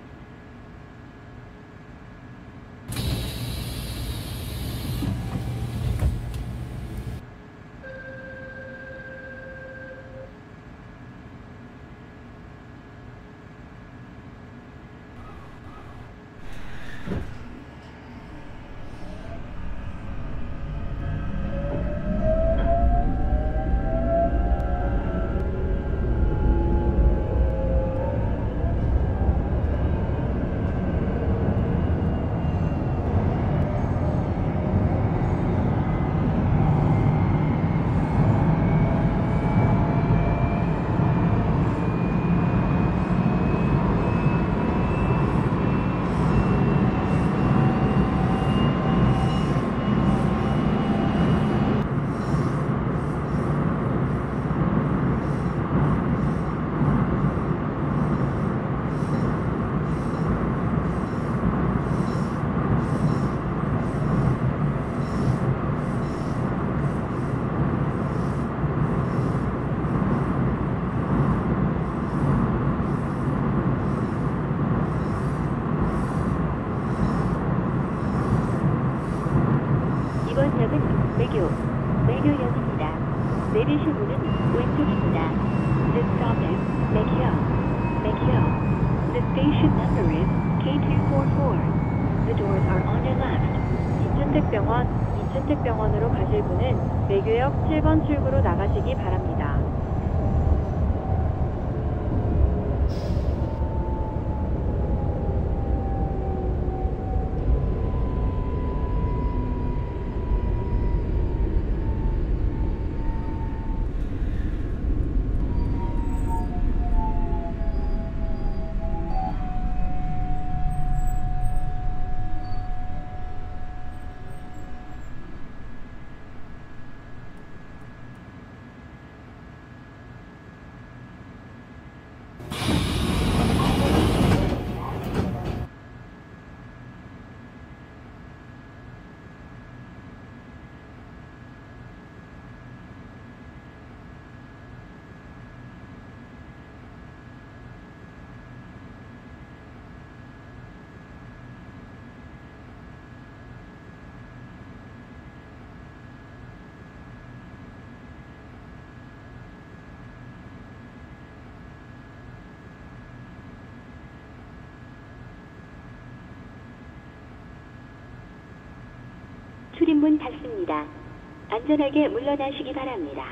이번 역은 매교역입니다. 내리실 문은 왼쪽입니다. This stop is Maekyo. The station number is K244. The doors are on your left. 이춘택병원으로 가실 분은 매교역 7번 출구로 나가시기 바랍니다. 출입문 닫습니다. 안전하게 물러나시기 바랍니다.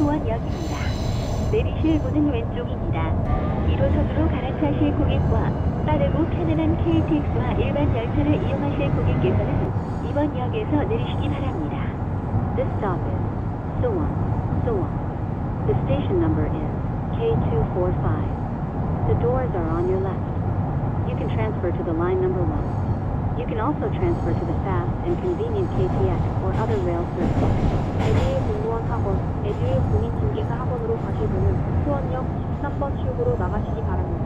수원역입니다. 내리실 문은 왼쪽입니다. 1호선으로 갈아타실 고객과 빠르고 편안한 KTX와 일반 열차를 이용하실 고객께서는 이번 역에서 내리시기 바랍니다. This stop is Suwon, Suwon. The station number is K245. The doors are on your left. You can transfer to the line number 1. You can also transfer to the fast and convenient KTX or other rail services. LA 공무원 학원, LA 공인중개사 학원으로 가실 분은 수원역 13번 출구로 나가시기 바랍니다.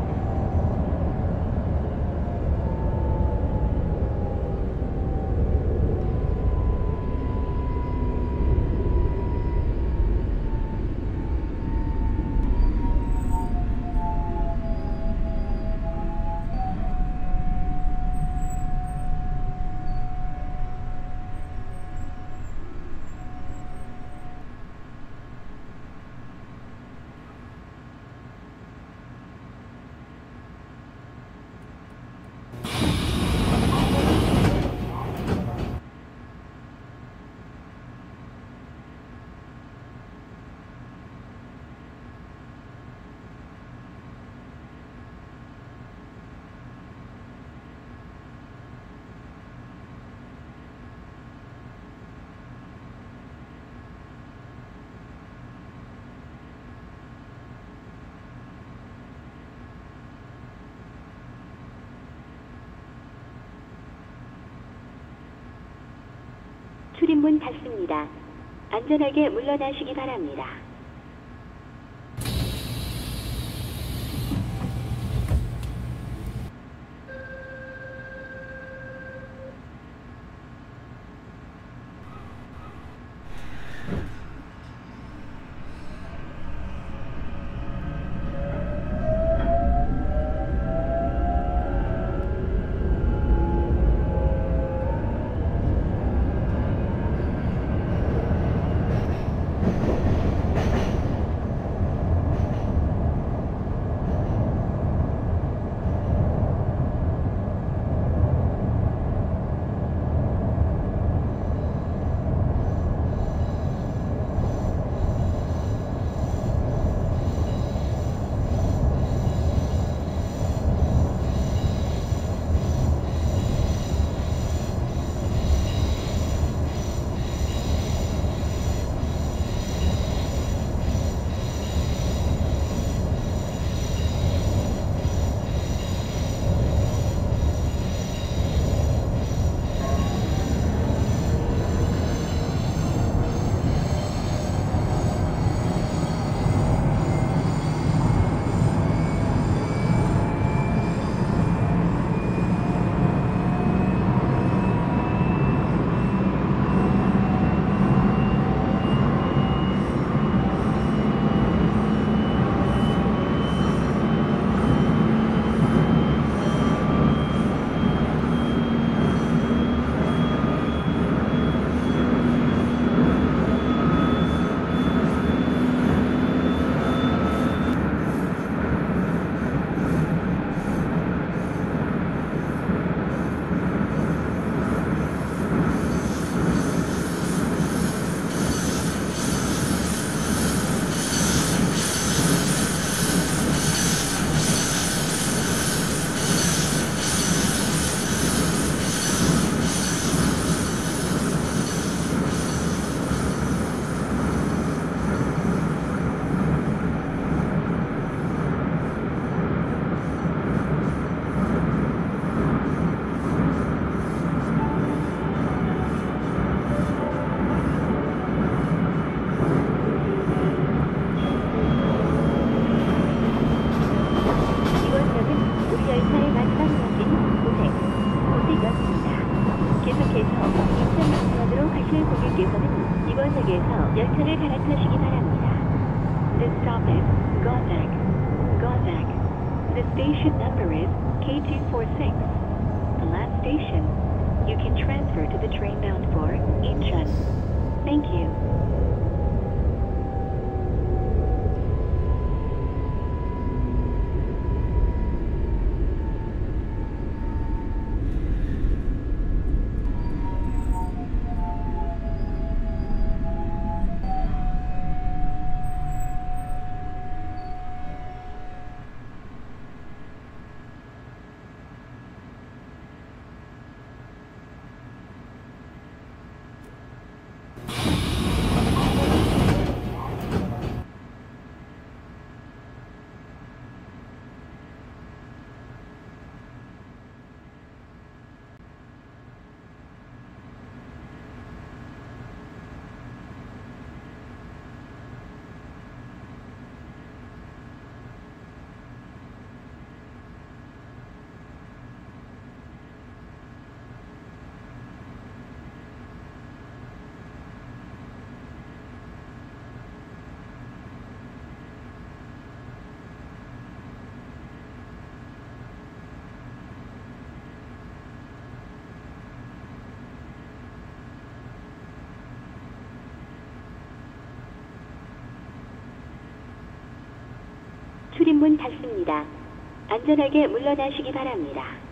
출입문 닫습니다. 안전하게 물러나시기 바랍니다. 역에서 열차를 갈아타시기 바랍니다. This stop is Gozak. Gozak. The station number is K246. The last station. You can transfer to the train bound for Incheon. Thank you. 출입문 닫습니다. 안전하게 물러나시기 바랍니다.